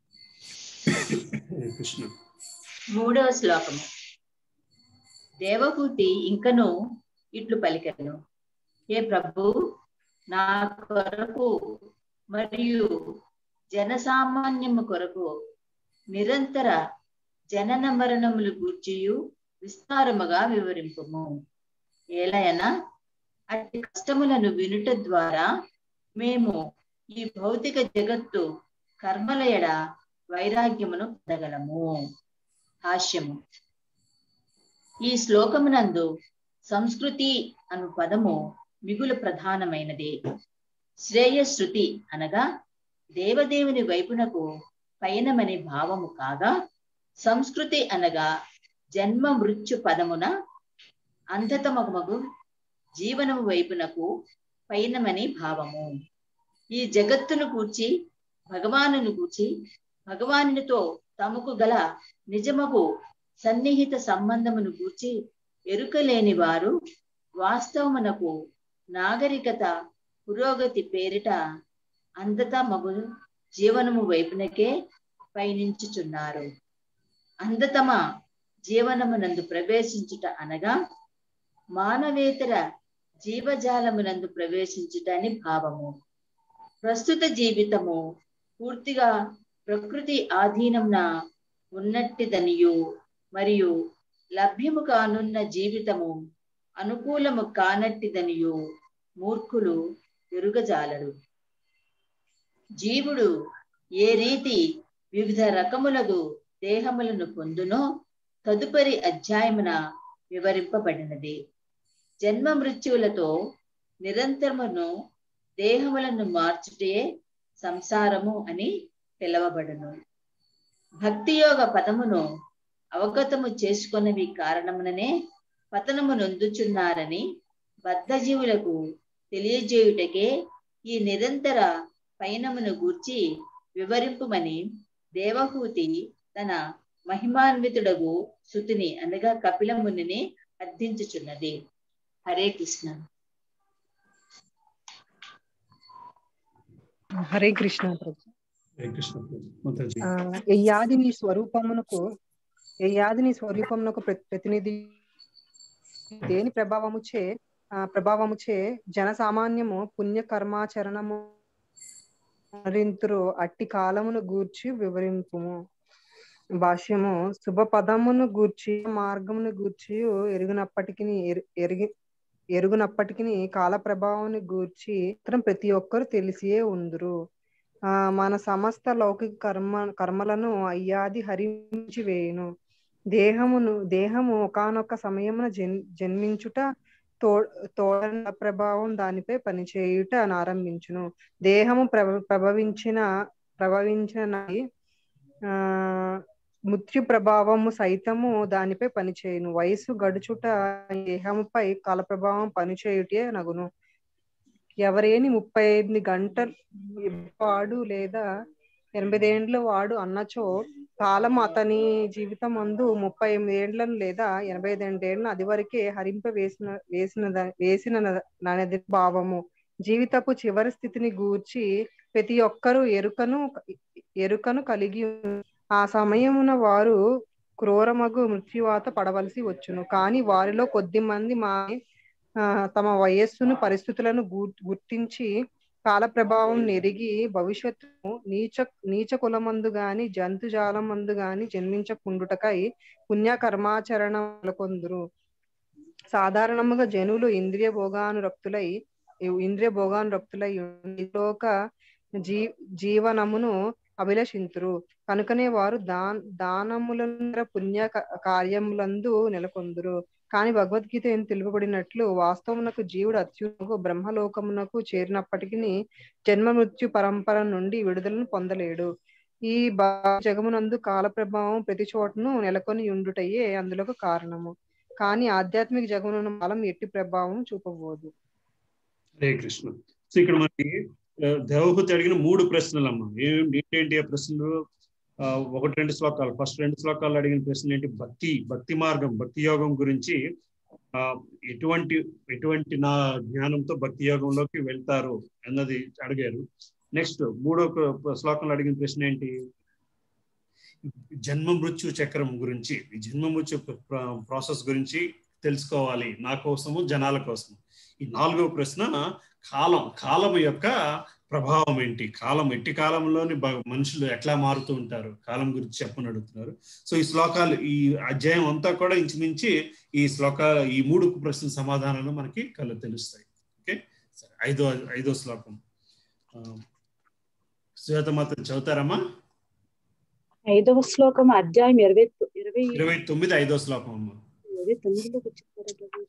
హరే కృష్ణ. 3వ శ్లోకము. దేవహూతి ఇంకను ఇట్లు పలికెను. ఏ ప్రభు, నా కొరకు మరియు జనసామాన్యము కొరకు నిరంతర జనన మరణములు గూర్చియు విస్తారముగా వివరింపుము. ఏలయన అట్టి కష్టములను వినుట ద్వారా మేము ఈ భౌతిక జగత్తు కర్మల ఎడ వైరాగ్యమును పొందగలము. హాస్యము. ఈ శ్లోకమునందు సంస్కృతి అను పదము మిగులు ప్రధానమైనది. శ్రేయశృతి అనగా దేవదేవుని వైపునకు పయనమనే భావము కాగా, సంస్కృతి అనగా జన్మ మృత్యు పదమున అంధతమగు జీవనము వైపునకు పయనమనే భావము. ఈ జగత్తును గూర్చి, భగవానుని గూర్చి, భగవానునితో తమకు గల నిజమగు సన్నిహిత సంబంధమును గూర్చి ఎరుకలేని వారు వాస్తవమునకు నాగరికత పురోగతి పేరిట అంధతమగు జీవనము వైపునకే పయనించుచున్నారు. అంధతమ జీవనమునందు ప్రవేశించుట అనగా మానవేతర జీవజాలమునందు ప్రవేశించుట అని భావము. ప్రస్తుత జీవితము పూర్తిగా ప్రకృతి ఆధీనమున ఉన్నట్టిదనియు మరియు లభ్యము కానున్న జీవితము అనుకూలము కానట్టిదనియు మూర్ఖులు ఎరుగజాలరు. జీవుడు ఏ రీతి వివిధ రకములకు దేహములను పొందునో తదుపరి అధ్యాయమున వివరింపబడినది. జన్మ మృత్యువులతో నిరంతరమును దేహములను మార్చుటే సంసారము అని పిలవబడును. భక్తి యోగ పదమును అవగతము చేసుకొనవి కారణముననే పతనము నొందుచున్నారని బద్ధజీవులకు తెలియజేయుటకే ఈ నిరంతర పయనమును గూర్చి వివరింపుమని దేవహూతి తన మహిమాన్వితుడగు సుతిని అనగా కపిల మునిని అర్థించుచున్నది. హరే కృష్ణ. హరే కృష్ణ ప్రభు. యయాదిని స్వరూపమునకు ప్రతినిధి దేని ప్రభావముచే జన సామాన్యము పుణ్యకర్మాచరణము అట్టి కాలమును గూర్చి వివరింపుము. భాష్యము. శుభ పదమును గూర్చి మార్గమును గూర్చి ఎరుగునప్పటికీ కాల ప్రభావాన్ని గూర్చి ప్రతి ఒక్కరు తెలిసియే ఉందురు. మన సమస్త లౌకిక కర్మలను అయ్యాది హరించి వేయును. దేహము ఒకానొక సమయమున జన్మించుట తోడ ప్రభావం దానిపై పనిచేయుట ఆరంభించును. దేహము ప్రభవించిన మృత్యు ప్రభావము సైతము దానిపై పనిచేయును. వయసు గడుచుట దేహముపై కాల ప్రభావం పనిచేయుటే నగును. ఎవరేని 35 గంటలు వాడు లేదా 80 ఏండ్ల వాడు అన్నచో కాలం అతని జీవితం అందు 38 ఏండ్లను లేదా 85 ఏళ్ళను అది వరకే హరింప వేసిన భావము. జీవితపు చివరి స్థితిని గూర్చి ప్రతి ఒక్కరూ ఎరుకను కలిగి ఆ సమయమున వారు క్రూరమగు మృత్యువాత పడవలసి వచ్చును. కానీ వారిలో కొద్ది మంది తమ వయస్సును పరిస్థితులను గుర్తించి కాల ప్రభావం నెరిగి భవిష్యత్తు నీచ కులమందు గాని జంతుజాలం మందు గాని జన్మించకుండుటకై పుణ్యకర్మాచరణ కొందరు. సాధారణముగా జనులు ఇంద్రియ భోగానురక్తులై లోక జీవనమును అభిలషింతురు. కనుకనే వారు దానముల పుణ్య కార్యములందు నెలకొందురు. కానీ భగవద్గీత ఏం తెలుపబడినట్లు వాస్తవమునకు జీవుడు అత్యున్నత బ్రహ్మలోకమునకు చేరినప్పటికీ జన్మ మృత్యు పరంపర నుండి విడుదలను పొందలేడు. ఈ జగమునందు కాల ప్రభావం ప్రతి చోటను నెలకొని ఉండుటయే అందులకు కారణము. కానీ ఆధ్యాత్మిక జగమున కాలం ఎట్టి ప్రభావం చూపబోదు. హరే కృష్ణ. సో ఇక్కడ మనకి దేవహూతి అడిగిన 3 ప్రశ్నలు అమ్మా. ఏంటి ఆ ప్రశ్నలు? 1-2 శ్లోకాలు. ఫస్ట్ 2 శ్లోకాలు అడిగిన ప్రశ్న ఏంటి? భక్తి మార్గం, భక్తి యోగం గురించి ఎటువంటి నా జ్ఞానంతో భక్తి యోగంలోకి వెళ్తారు అన్నది అడిగారు. నెక్స్ట్ 3వ శ్లోకంలో అడిగిన ప్రశ్న ఏంటి? జన్మ మృత్యు చక్రం గురించి, జన్మ మృత్యు ప్రాసెస్ గురించి తెలుసుకోవాలి నా కోసము, జనాల కోసము. ఈ 4వ ప్రశ్న కాలం యొక్క ప్రభావం ఏంటి, ఎట్టి కాలంలోని మనుషులు ఎట్లా మారుతూ ఉంటారు, కాలం గురించి చెప్పని అడుగుతున్నారు. సో ఈ శ్లోకాలు, ఈ అధ్యాయం అంతా కూడా ఇంచుమించి ఈ 3 ప్రశ్న సమాధానాలు మనకి తెలుస్తాయి. ఓకే, సరే. 5వ శ్లోకం సుజాతమాత చదువుతారమ్మా? 5వ శ్లోకం అధ్యాయం 29 5వ శ్లోకం అమ్మా. 29లోకి చెప్తారా?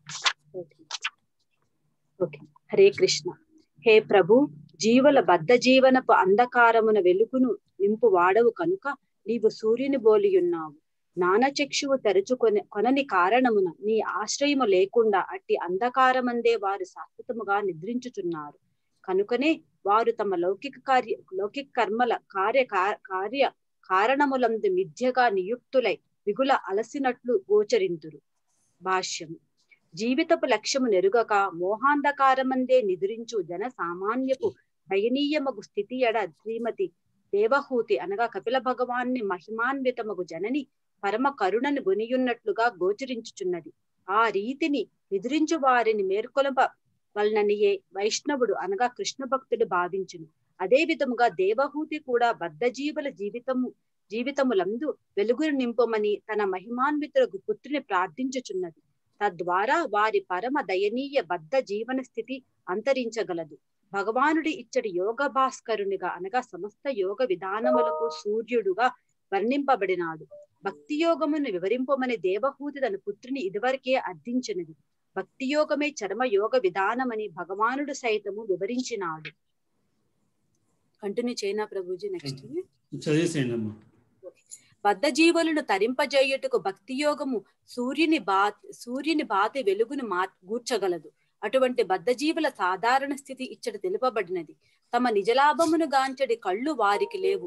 ఓకే. హరే కృష్ణ. హే ప్రభు, జీవుల బద్ధ జీవనపు అంధకారమున వెలుగును నింపు వాడవు కనుక నీవు సూర్యుని బోలియున్నావు. జ్ఞానచక్షువు కొనని కారణమున నీ ఆశ్రయము లేకుండా అట్టి అంధకారమందే వారు శాశ్వతముగా నిద్రించుచున్నారు. కనుకనే వారు తమ లౌకిక కర్మల కార్య కారణములందు మిథ్యగా నియుక్తులై విగుల అలసినట్లు గోచరింతురు. భాష్యము. జీవితపు లక్ష్యము నెరుగక మోహాంధకారమందే నిద్రించు జన సామాన్యపు దయనీయమగు స్థితి ఎడ శ్రీమతి దేవహూతి అనగా కపిల భగవాన్ని మహిమాన్వితమగు జనని పరమ కరుణను గొనియున్నట్లుగా గోచరించుచున్నది. ఆ రీతిని నిద్రించు వారిని మేల్కొలప వలననియే వైష్ణవుడు అనగా కృష్ణ భక్తుడు భావించును. అదే విధముగా దేవహూతి కూడా బద్ధజీవుల జీవితములందు వెలుగును నింపమని తన మహిమాన్వితులకు పుత్రుని ప్రార్థించుచున్నది. తద్వారా వారి పరమ దయనీయ బద్ధ జీవన స్థితి అంతరించగలదు. భగవానుడి ఇచ్చటి యోగ భాస్కరునిగా అనగా సమస్త యోగ విధానములకు సూర్యుడుగా వర్ణింపబడినాడు. భక్తి యోగమును వివరింపమని దేవహూతి తన పుత్రుని ఇదివరకే అర్థించినది. భక్తి యోగమే చరమ యోగ విధానమని భగవానుడు సైతము వివరించినాడు. కంటిన్యూ చేయనా ప్రభుజీ? నెక్స్ట్ చదివేసేయండి అమ్మా. బద్ధ జీవులను తరింపజేయుటకు భక్తి యోగము సూర్యుని బాతి వెలుగును గూర్చగలదు. అటువంటి బద్ధ జీవుల సాధారణ స్థితి ఇచ్చట తెలుపబడినది. తమ నిజలాభమును గాంచడి కళ్ళు వారికి లేవు.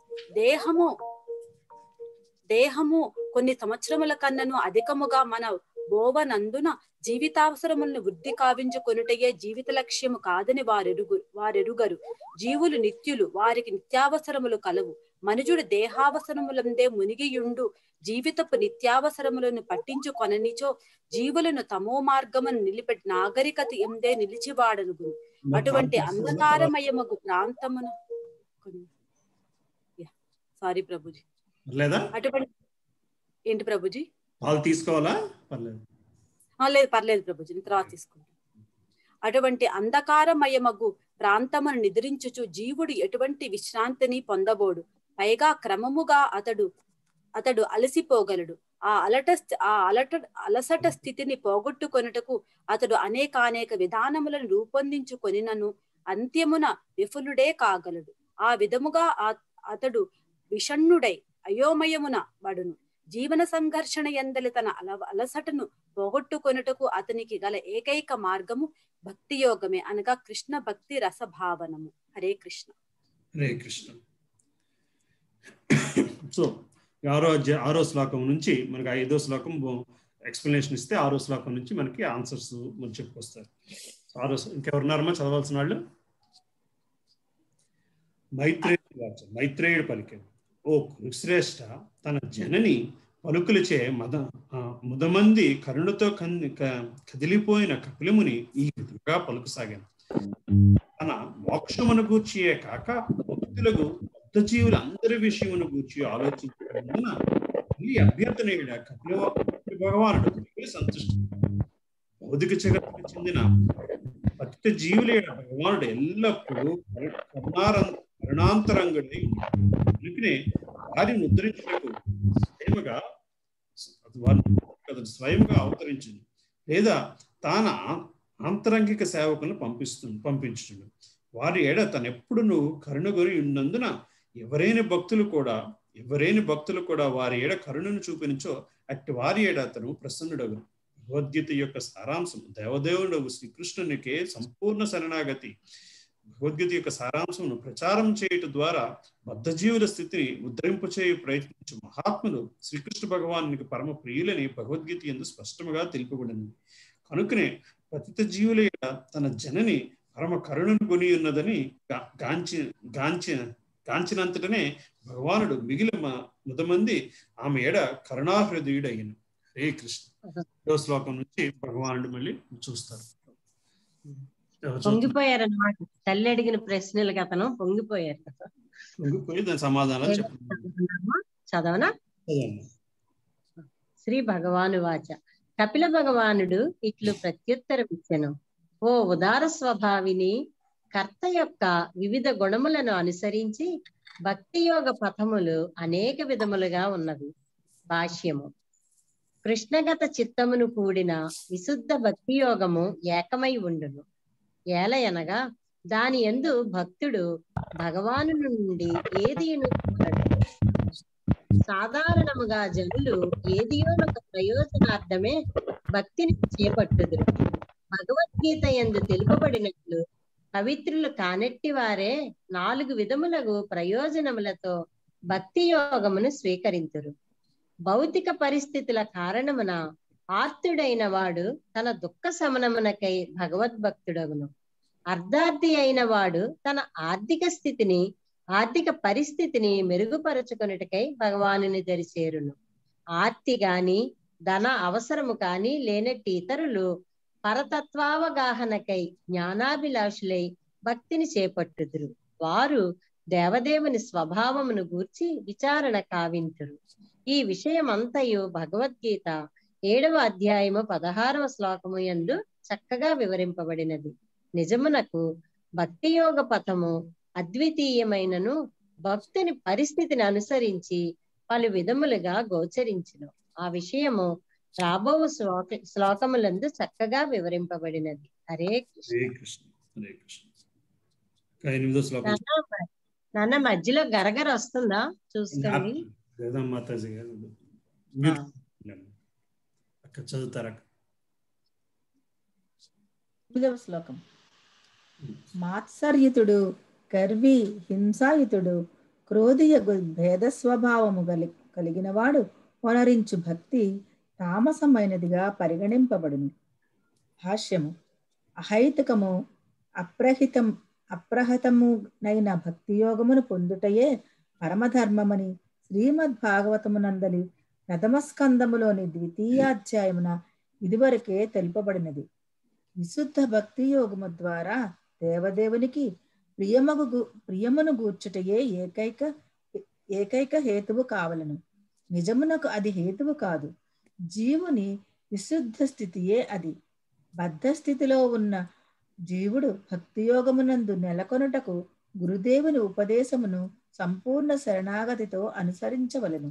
దేహము కొన్ని సంవత్సరముల కన్నను అధికముగా మన బోవనందున జీవితావసరములను వృద్ధి కావించుకొనుటయే జీవిత లక్ష్యము కాదని వారెరుగరు. జీవులు నిత్యులు, వారికి నిత్యావసరములు కలవు. మనుజుడు దేహావసరములందే మునిగియుండు జీవితపు నిత్యావసరములను పట్టించుకొననిచో జీవులను తమో మార్గమును నిలిపెట్టి నాగరికత ఎందే నిలిచివాడనుగు. అటువంటి అంధకారమయమగు ప్రాంతమును సారీ ప్రభుజీ, అటువంటి ఏంటి ప్రభుజీ? పాలు తీసుకోవాలా? పర్లేదు, లేదు పర్లేదు ప్రభుజీ, తర్వాత తీసుకుంటాను. అటువంటి అంధకారమయమగు ప్రాంతమును నిద్రించుచు జీవుడు ఎటువంటి విశ్రాంతిని పొందబోడు. పైగా క్రమముగా అతడు అలసిపోగలడు. ఆ అలసట స్థితిని పోగొట్టుకొనుటకు అతడు అనేక విధానములను రూపొందించుకొనినను అంత్యమున విఫలుడే కాగలడు. ఆ విధముగా అతడు విషణ్ణుడై అయోమయమున పడును. జీవన సంఘర్షణ ఎందలి తన అలసటను పోగొట్టుకొనుటకు అతనికి గల ఏకైక మార్గము భక్తి యోగమే, అనగా కృష్ణ భక్తి రసభావనము. హరే కృష్ణ. హరే కృష్ణ. సో 6వ శ్లోకం నుంచి మనకి 5వ శ్లోకం ఎక్స్ప్లెనేషన్ ఇస్తే 6వ శ్లోకం నుంచి మనకి ఆన్సర్స్ చెప్పుకొస్తారు. ఇంకెవరున్నారమ్మా చదవాల్సిన వాళ్ళు? మైత్రేయుడు పలికాడు, ఓ కురుశ్రేష్ఠ, తన జనని పలుకులచే ముదమంది కరుణతో కదిలిపోయిన కపిలముని ఈ విధంగా పలుకుసాగాను. తన మోక్షమును గూర్చియే కాక భక్తులకు బద్ధ జీవుల అందరి విషయమును గూర్చి ఆలోచించడం ఈ అభ్యర్థనయుడ కపిల భగవానుడు సంతుష్టి. భౌతిక జగత్తుకు చెందిన పతిత జీవులే భగవానుడు ఎల్లప్పుడూ కరుణాంతరంగుడై అందుకనే వారిని ఉద్ధరించుటకు స్వయంగా అవతరించింది, లేదా తాన ఆంతరంగిక సేవకులను పంపించుడు. వారి ఏడ తనెప్పుడు కరుణగొని ఉన్నందున ఎవరైన భక్తులు కూడా వారి ఏడ కరుణను చూపించో అట్టి వారి ఏడ అతను ప్రసన్నుడగు. భగవద్గీత యొక్క సారాంశం దేవదేవుడు శ్రీకృష్ణునికే సంపూర్ణ శరణాగతి. భగవద్గీత యొక్క సారాంశమును ప్రచారం చేయటం ద్వారా బద్ధజీవుల స్థితిని ఉద్ధరింపచేయ ప్రయత్నించే మహాత్ములు శ్రీకృష్ణ భగవానునికి పరమ ప్రియులని భగవద్గీత యందు స్పష్టముగా తెలుపబడింది. కనుకనే పతిత జీవుల తన జనని పరమ కరుణను కొని ఉన్నదని గాంచినంతటనే భగవానుడు మిగిలిన ముదమంది ఆమె ఏడ కరుణాహృదయుడయ్యను. హరే కృష్ణ. 5వ శ్లోకం నుంచి భగవానుడు మళ్ళీ చూస్తారు. పొంగిపోయారన్నమాట. తల్లి అడిగిన ప్రశ్నలకు అతను పొంగిపోయి దాని సమాధానాలు చదవనా? శ్రీ భగవాను వాచ. కపిల భగవానుడు ఇట్లు ప్రత్యుత్తరమిచ్చెను, ఓ ఉదార స్వభావిని, కర్త యొక్క వివిధ గుణములను అనుసరించి భక్తి యోగ పథములు అనేక విధములుగా ఉన్నవి. భాష్యము. కృష్ణగత చిత్తమును కూడిన విశుద్ధ భక్తి యోగము ఏకమై ఉండును. ఏలయనగా దాని యందు భక్తుడు భగవాను నుండి ఏదియును సాధారణముగా జనులు ఏదియోనొక ప్రయోజనార్థమే భక్తిని చేపట్టుదురు. భగవద్గీత యందు తెలుపబడినట్లు పవిత్రులు కానెట్టి వారే 4 విధములకు ప్రయోజనములతో భక్తి యోగమును స్వీకరింతురు. భౌతిక పరిస్థితుల కారణమున ఆర్తుడైన వాడు తన దుఃఖ శమనమునకై భగవద్భక్తుడగును. అర్ధార్థి అయిన వాడు తన ఆర్థిక పరిస్థితిని మెరుగుపరచుకొనుటకై భగవానుని దరిచేరును. ఆర్తి గాని ధన అవసరము కాని లేనట్టి ఇతరులు పరతత్వావగాహనకై జ్ఞానాభిలాషులై భక్తిని చేపట్టుదురు. వారు దేవదేవుని స్వభావమును గూర్చి విచారణ కావింతురు. ఈ విషయమంతయు భగవద్గీత 7వ అధ్యాయము 16వ శ్లోకము యందు చక్కగా వివరింపబడినది. నిజమునకు భక్తి యోగ పథము అద్వితీయమైనను భక్తుని పరిస్థితిని అనుసరించి పలు విధములుగా గోచరించును. ఆ విషయము రాబో శ్లోకములందు చక్కగా వివరింపబడినది. హరే కృష్ణ. నాన్న మధ్యలో గరగర వస్తుందా చూసుకోండి. మాతాజీ గారు అక్కడ చదువుతారా? 9వ శ్లోకం. మాత్సర్యుతుడు, గర్వి, హింసాయుతుడు, క్రోధియగు భేద స్వభావము కలిగినవాడు వనరించు భక్తి తామసమైనదిగా పరిగణింపబడును. భాష్యము. అహైతుకము అప్రహతమునైన భక్తియోగమును పొందుటయే పరమధర్మమని శ్రీమద్భాగవతమునందలి ప్రథమస్కందములోని 2వ ఇదివరకే తెలుపబడినది. విశుద్ధ భక్తి యోగము ద్వారా దేవదేవునికి ప్రియమును గూర్చుటయే ఏకైక హేతువు కావలను. నిజమునకు అది హేతువు కాదు. జీవుని విశుద్ధ స్థితియే అది. బద్ధ స్థితిలో ఉన్న జీవుడు భక్తియోగమునందు నెలకొనుటకు గురుదేవుని ఉపదేశమును సంపూర్ణ శరణాగతితో అనుసరించవలను.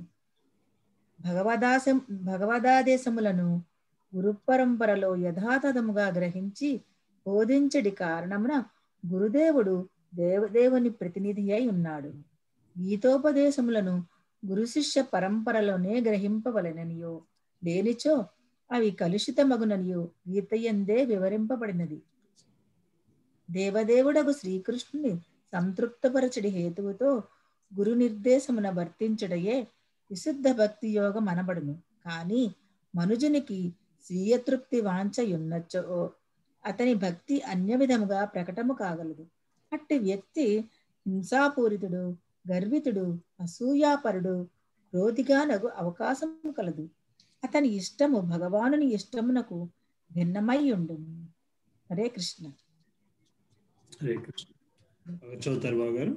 భగవదాదేశములను గురు పరంపరలో యథాతథముగా గ్రహించి బోధించడి కారణమున గురుదేవుడు దేవదేవుని ప్రతినిధి అయి ఉన్నాడు. గీతోపదేశములను గురు శిష్య పరంపరలోనే గ్రహింపవలెననియో లేనిచో అవి కలుషితమగుననియో గీతయందే వివరింపబడినది. దేవదేవుడగు శ్రీకృష్ణుని సంతృప్తపరచడి హేతువుతో గురు నిర్దేశమున వర్తించడయే విశుద్ధ భక్తి యోగం అనబడును. కానీ మనుజునికి స్వీయ తృప్తి వాంఛయున్నచో అతని భక్తి అన్య విధముగా ప్రకటము కాగలదు. అట్టి వ్యక్తి హింసాపూరితుడు, గర్వితుడు, అసూయాపరుడు, క్రోధిగా నగు అవకాశం కలదు. అతని ఇష్టము భగవానుని ఇష్టమునకు భిన్నమై ఉండును. హరే కృష్ణ. హరే కృష్ణ. చదువుతారు బాబు గారు?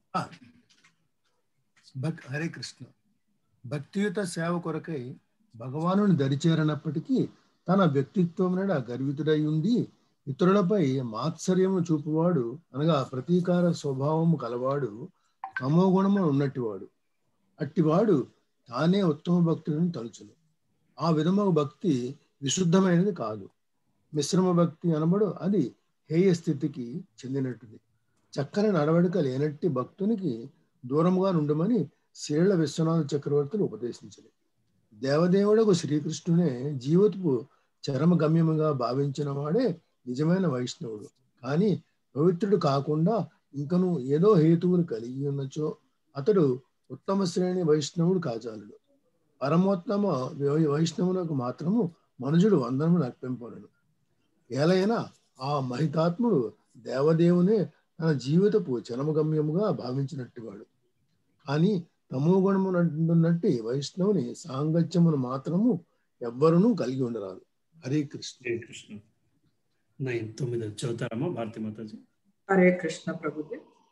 హరే కృష్ణ. భక్తియుత సేవ కొరకై భగవానుని దరిచేరనప్పటికీ తన వ్యక్తిత్వం గర్వితుడై ఉండి ఇతరులపై మాత్సర్యము చూపువాడు, అనగా ప్రతీకార స్వభావము కలవాడు, తమోగుణము ఉన్నట్టివాడు. అట్టివాడు తానే ఉత్తమ భక్తుడిని తలుచును. ఆ విధము భక్తి విశుద్ధమైనది కాదు. మిశ్రమ భక్తి అనబడు అది హేయ స్థితికి చెందినట్టుది. చక్కని నడవడిక లేనట్టి భక్తునికి దూరముగా నుండమని శ్రీల విశ్వనాథ చక్రవర్తులు ఉపదేశించరు. దేవదేవుడకు శ్రీకృష్ణునే జీవత్పు చరమ గమ్యముగా భావించిన వాడే నిజమైన వైష్ణవుడు. కానీ పవిత్రుడు కాకుండా ఇంకను ఏదో హేతువులు కలిగి ఉన్నచో అతడు ఉత్తమ శ్రేణి వైష్ణవుడు కాజాలుడు. పరమోత్తమ వైష్ణవులకు మాత్రము మనుజుడు వందనములు అర్పింపలను. ఏలైనా ఆ మహితాత్ముడు దేవదేవునే తన జీవితపు చరమగమ్యముగా భావించినట్టువాడు. కానీ తమో గుణమునట్టి వైష్ణవుని సాంగత్యమును మాత్రము ఎవ్వరూ కలిగి ఉండరాదు. హరే కృష్ణ. హరే కృష్ణ. 9 చదువుతారమ్మా భారతి మాతాజీ? హరే కృష్ణ ప్రభుజీ.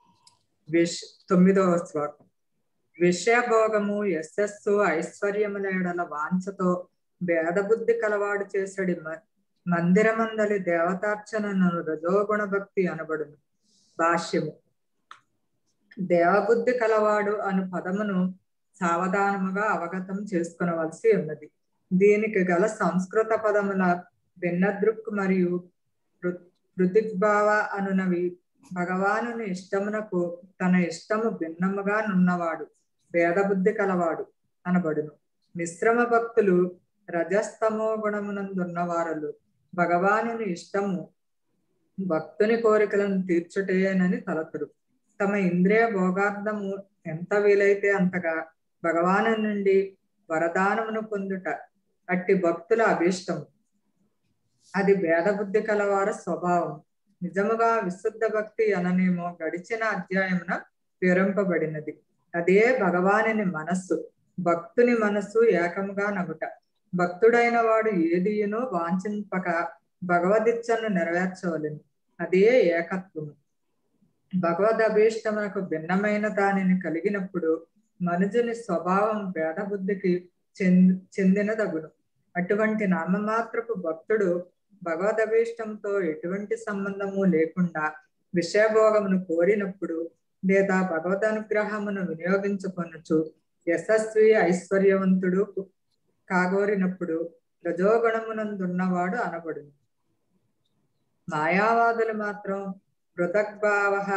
9వ శ్లోకం. విషయభోగము, యశస్సు, ఐశ్వర్యముల ఎడల వాంఛతో భేదబుద్ధి కలవాడు చేసడి మందిరమందలి దేవతార్చనను రజోగుణ భక్తి అనబడును. భాష్యము. దేవబుద్ధి కలవాడు అను పదమును సావధానముగా అవగతం చేసుకునవలసి ఉన్నది. దీనికి గల సంస్కృత పదముల భిన్నదృక్ మరియు పృథిగ్భావ అనునవి భగవానుని ఇష్టమునకు తన ఇష్టము భిన్నముగా నున్నవాడు భేదబుద్ధి కలవాడు అనబడును. మిశ్రమ భక్తులు రజస్తమో గుణమునందున్నవారులు భగవానుని ఇష్టము భక్తుని కోరికలను తీర్చుటేనని తలతుడు. తమ ఇంద్రియ భోగార్థము ఎంత వీలైతే అంతగా భగవాను నుండి వరదానమును పొందుట అట్టి భక్తుల అభీష్టము. అది భేదబుద్ధి కలవాడ స్వభావం. నిజముగా విశుద్ధ భక్తి అననేమో గడిచిన అధ్యాయమున వివరింపబడినది. అదే భగవానుని మనస్సు. భక్తుని మనస్సు ఏకముగా నగుట. భక్తుడైన వాడు ఏదియునో వాంఛింపక భగవదిచ్చను నెరవేర్చవలెను. అదే ఏకత్వము. భగవద్ అభీష్టమునకు భిన్నమైన దానిని కలిగినప్పుడు మనుజుని స్వభావం భేదబుద్ధికి చెందినదగును. అటువంటి నామమాత్రపు భక్తుడు భగవద్ అభీష్టంతో ఎటువంటి సంబంధము లేకుండా విషయభోగమును కోరినప్పుడు లేదా భగవద్ అనుగ్రహమును వినియోగించుకొనుచు యశస్వి ఐశ్వర్యవంతుడు కాగోరినప్పుడు రజోగుణమునందున్నవాడు అనబడును. మాయావాదులు మాత్రం పృథగ్భావ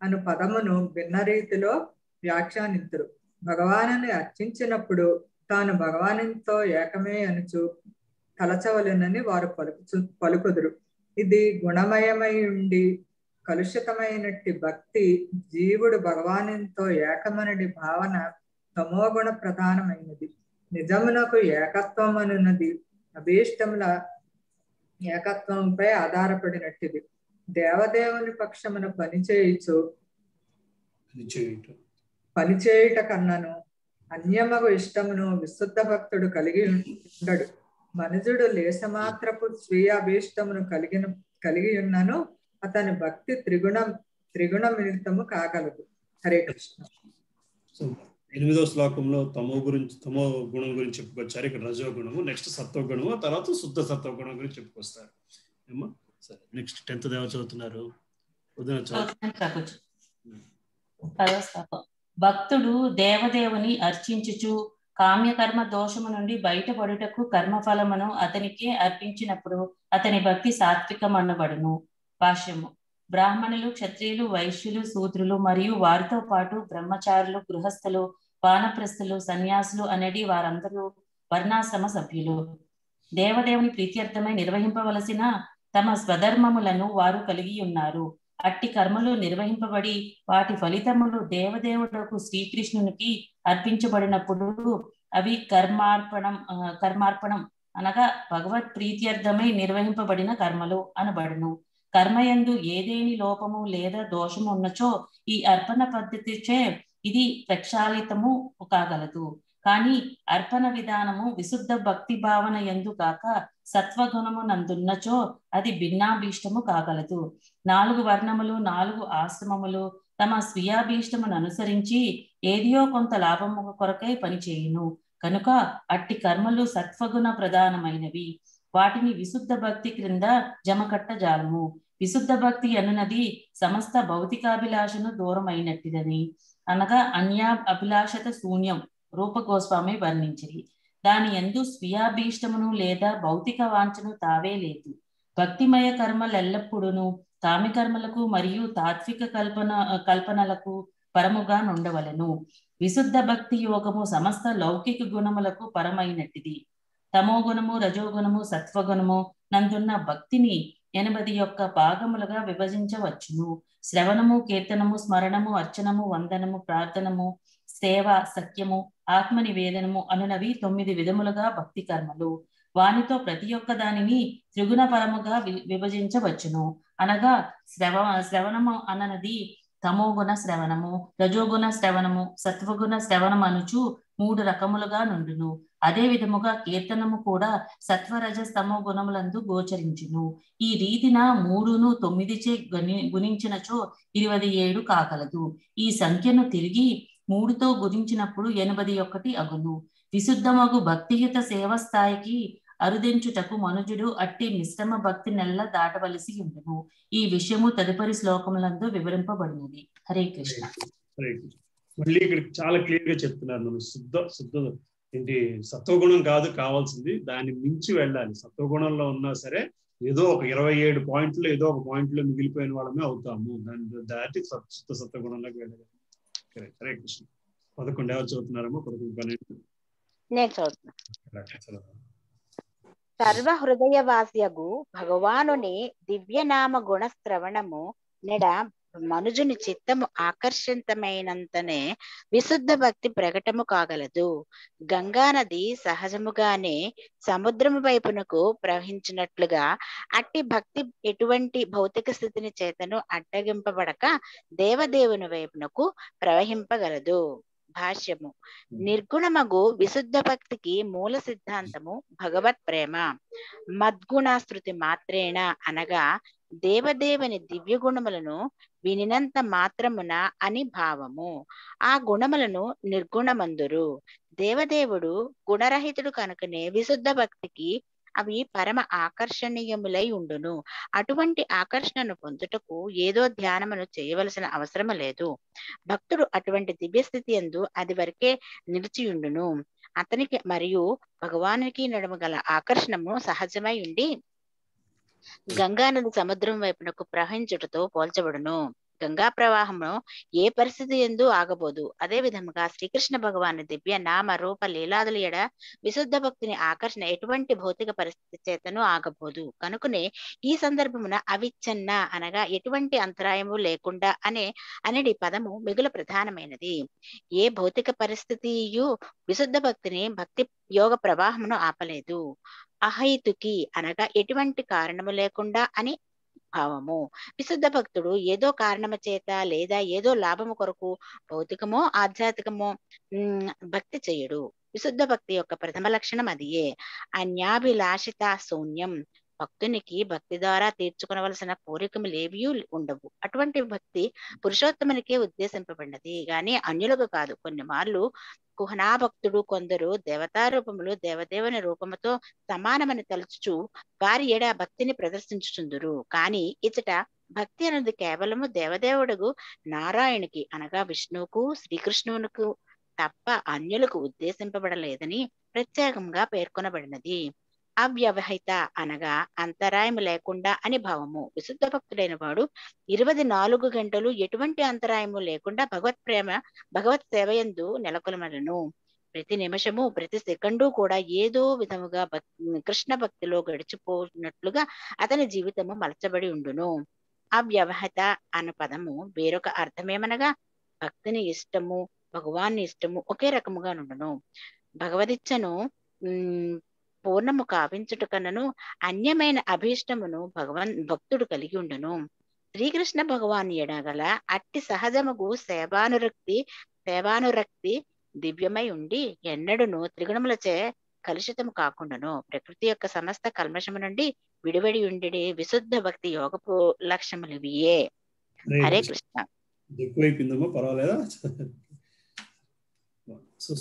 అను పదమును భిన్న రీతిలో వ్యాఖ్యానింతురు. భగవానుని అర్చించినప్పుడు తాను భగవానునితో ఏకమే అనుచు తలచవలెనని వారు పలుకుదురు. ఇది గుణమయమై ఉండి కలుషితమైనట్టి భక్తి జీవుడు భగవానునితో ఏకమనడి భావన తమోగుణ ప్రధానమైనది. నిజమునకు ఏకత్వం అనున్నది అభీష్టముల ఏకత్వంపై ఆధారపడినట్టిది. దేవదేవుని పక్షమున పనిచేయుట కన్నను అన్యమగు ఇష్టమును విశుద్ధ భక్తుడు కలిగి ఉండడు. మనుజుడు లేసమాత్రపు స్వీయ అభీష్టమును కలిగి ఉన్నను అతని భక్తి త్రిగుణ మిళితము కాగలదు. హరే కృష్ణ. 8వ శ్లోకంలో తమో గుణం గురించి చెప్పుకొచ్చారు. ఇక్కడ రజోగుణము, నెక్స్ట్ సత్వగుణము, తర్వాత శుద్ధ సత్వగుణం గురించి చెప్పుకొస్తారు. ఏమో సరే, నెక్స్ట్ 10th దేవ చదువుతున్నారు. భక్తుడు దేవదేవుని అర్చించుచు కామ్యకర్మ దోషము నుండి బయటపడుటకు కర్మఫలమును అతనికే అర్పించినప్పుడు అతని భక్తి సాత్వికమనబడును. భాష్యము: బ్రాహ్మణులు, క్షత్రియులు, వైశ్యులు, శూద్రులు మరియు వారితో పాటు బ్రహ్మచారులు, గృహస్థులు, వానప్రస్థులు, సన్యాసులు అనేది వారందరూ వర్ణాశ్రమ సభ్యులు. దేవదేవుని ప్రీత్యర్థమై నిర్వహింపవలసిన తమ స్వధర్మములను వారు కలిగి ఉన్నారు. అట్టి కర్మలు నిర్వహింపబడి వాటి ఫలితములు దేవదేవుడుకు శ్రీకృష్ణునికి అర్పించబడినప్పుడు అవి కర్మార్పణం అనగా భగవత్ ప్రీత్యర్థమై నిర్వహింపబడిన కర్మలు అనబడును. కర్మయందు ఏదేని లోపము లేదా దోషము ఉన్నచో ఈ అర్పణ పద్ధతిచే ఇది ప్రక్షాళితము కాగలదు. కానీ అర్పణ విధానము విశుద్ధ భక్తి భావన ఎందు కాక సత్వగుణము నందున్నచో అది భిన్నాభీష్టము కాగలదు. 4 వర్ణములు, 4 ఆశ్రమములు తమ స్వీయాభీష్టమును అనుసరించి ఏదియో కొంత లాభము కొరకై పనిచేయును. కనుక అట్టి కర్మలు సత్వగుణ ప్రధానమైనవి. వాటిని విశుద్ధ భక్తి క్రింద జమకట్టజాలము. విశుద్ధ భక్తి అనున్నది సమస్త భౌతికాభిలాషను దూరమైనట్టిదని, అనగా అన్య అభిలాషత శూన్యం రూప గోస్వామి వర్ణించిరి. దాని యందు స్వీయాభీష్టమును లేదా భౌతిక వాంఛను తావే లేదు. భక్తిమయ కర్మలెల్లప్పుడూ కామికర్మలకు మరియు తాత్విక కల్పనలకు పరముగా నుండవలను. విశుద్ధ భక్తి యోగము సమస్త లౌకిక గుణములకు పరమైనట్టిది. తమో గుణము, రజోగుణము, సత్వగుణము నందున్న భక్తిని 81 భాగములుగా విభజించవచ్చును. శ్రవణము, కీర్తనము, స్మరణము, అర్చనము, వందనము, ప్రార్థనము, సేవ, సఖ్యము, ఆత్మ నివేదనము అనునవి 9 విధములుగా భక్తి కర్మలు. వానితో ప్రతి ఒక్క దానిని త్రిగుణ పరముగా విభజించవచ్చును. అనగా శ్రవణము అననది తమోగుణ శ్రవణము, రజోగుణ శ్రవణము, సత్వగుణ శ్రవణం అనుచు 3 రకములుగా నుండును. అదే విధముగా కీర్తనము కూడా సత్వరజస్తమో గుణములందు గోచరించును. ఈ రీతిన 3ను 9చే గుణించినచో 27 కాగలదు. ఈ సంఖ్యను తిరిగి 3తో గుణించినప్పుడు 81 అగును. విశుద్ధమగు భక్తియుత సేవ స్థాయికి అరుదించుటకు మనుజుడు అట్టి మిశ్రమ భక్తి నెల్ల దాటవలసి ఉండును. ఈ విషయము తదుపరి శ్లోకములందు వివరింపబడినది. హరే కృష్ణ. మళ్ళీ ఇక్కడ చాలా క్లియర్ గా చెప్తున్నారు. మనం శుద్ధ ఏంటి సత్వగుణం కాదు కావాల్సింది, దాన్ని మించి వెళ్ళాలి. సత్వగుణంలో ఉన్నా సరే ఏదో ఒక 27 పాయింట్లు ఏదో ఒక పాయింట్లో మిగిలిపోయిన వాళ్ళమే అవుతాము. దాన్ని దాటి శుద్ధ సత్వగుణంలోకి వెళ్ళాలి. హరే కృష్ణ. 11 ఎవరు చదువుతున్నారమ్మా? 11, 12 నేను చదువుతున్నా. సర్వ హృదయవాస్యగు భగవానుని దివ్యనామ గుణ శ్రవణము నెడ మనుజుని చిత్తము ఆకర్షితమైనంతనే విశుద్ధ భక్తి ప్రకటము కాగలదు. గంగా నది సహజముగానే సముద్రము వైపునకు ప్రవహించినట్లుగా అట్టి భక్తి ఎటువంటి భౌతిక స్థితిని చేతను అడ్డగింపబడక దేవదేవుని వైపునకు ప్రవహింపగలదు. భాష్యము: నిర్గుణమగు విశుద్ధ భక్తికి మూల సిద్ధాంతము భగవత్ ప్రేమ. మద్గుణాశ్రుతి మాత్రేణ అనగా దేవదేవుని దివ్య గుణములను వినినంత మాత్రమున అని భావము. ఆ గుణములను నిర్గుణమందురు. దేవదేవుడు గుణరహితుడు కనుకనే విశుద్ధ భక్తికి అవి పరమ ఆకర్షణీయములై ఉండును. అటువంటి ఆకర్షణను పొందుటకు ఏదో ధ్యానమును చేయవలసిన అవసరము లేదు. భక్తుడు అటువంటి దివ్యస్థితి యందు అది వరకే నిలిచియుండును. అతనికి మరియు భగవానునికి నడుమ గల ఆకర్షణము సహజమై ఉండి గంగానది సముద్రం వైపునకు ప్రవహించుటతో పోల్చబడును. గంగా ప్రవాహము ఏ పరిస్థితి ఎందు ఆగబోదు. అదే విధముగా శ్రీకృష్ణ భగవాను దివ్య నామ రూప లీలాదుల ఎడ విశుద్ధ భక్తిని ఆకర్షణ ఎటువంటి భౌతిక పరిస్థితి చేతను ఆగబోదు. కనుకనే ఈ సందర్భమున అవిచ్ఛన్న అనగా ఎటువంటి అంతరాయము లేకుండా అనేది పదము మిగుల ప్రధానమైనది. ఏ భౌతిక పరిస్థితియు విశుద్ధ భక్తిని భక్తి యోగ ప్రవాహమును ఆపలేదు. అహైతుకి అనగా ఎటువంటి కారణము లేకుండా అని భావము. విశుద్ధ భక్తుడు ఏదో కారణము చేత లేదా ఏదో లాభము కొరకు భౌతికమో ఆధ్యాత్మికమో భక్తి చేయడు. విశుద్ధ భక్తి యొక్క ప్రథమ లక్షణం అదియే. అన్యాభిలాషిత శూన్యం. భక్తునికి భక్తి ద్వారా తీర్చుకునవలసిన కోరికములేవి ఉండవు. అటువంటి భక్తి పురుషోత్తమునికే ఉద్దేశింపబడినది గాని అన్యులకు కాదు. కొన్ని మార్లు కుహనా భక్తుడు కొందరు దేవతా రూపములు దేవదేవుని రూపముతో సమానమని తలుచుచు వారి ఎడ భక్తిని ప్రదర్శించుచుందురు. కానీ ఇచ్చట భక్తి అనేది కేవలము దేవదేవుడుగు నారాయణునికి అనగా విష్ణువుకు శ్రీకృష్ణునికి తప్ప అన్యులకు ఉద్దేశింపబడలేదని ప్రత్యేకంగా పేర్కొనబడినది. అవ్యవహిత అనగా అంతరాయము లేకుండా అని భావము. విశుద్ధ భక్తుడైన వాడు 24 గంటలు ఎటువంటి అంతరాయము లేకుండా భగవత్ సేవయందు నెలకొలమలను. ప్రతి నిమిషము ప్రతి సెకండు కూడా ఏదో విధముగా కృష్ణ భక్తిలో గడిచిపోతున్నట్లుగా అతని జీవితము మలచబడి ఉండును. అవ్యవహిత అన్న పదము వేరొక అర్థమేమనగా భక్తిని ఇష్టము భగవాన్ని ఇష్టము ఒకే రకముగా నుండును. భగవదిచ్చను పూర్ణము కావించుట కన్నను అన్యమైన అభీష్టమును భక్తుడు కలిగి ఉండును. శ్రీకృష్ణ భగవాన్ ఎడగల అట్టి సహజముగు సేవానురక్తి దివ్యమై ఉండి ఎన్నడును త్రిగుణములచే కలుషితము కాకుండాను ప్రకృతి యొక్క సమస్త కల్మషము నుండి విడివడి ఉండి విశుద్ధ భక్తి యోగపు లక్ష్యములు ఇవియే. హరే కృష్ణ. ఎక్కువైపోయిందమ్మా, పర్వాలేదా? సో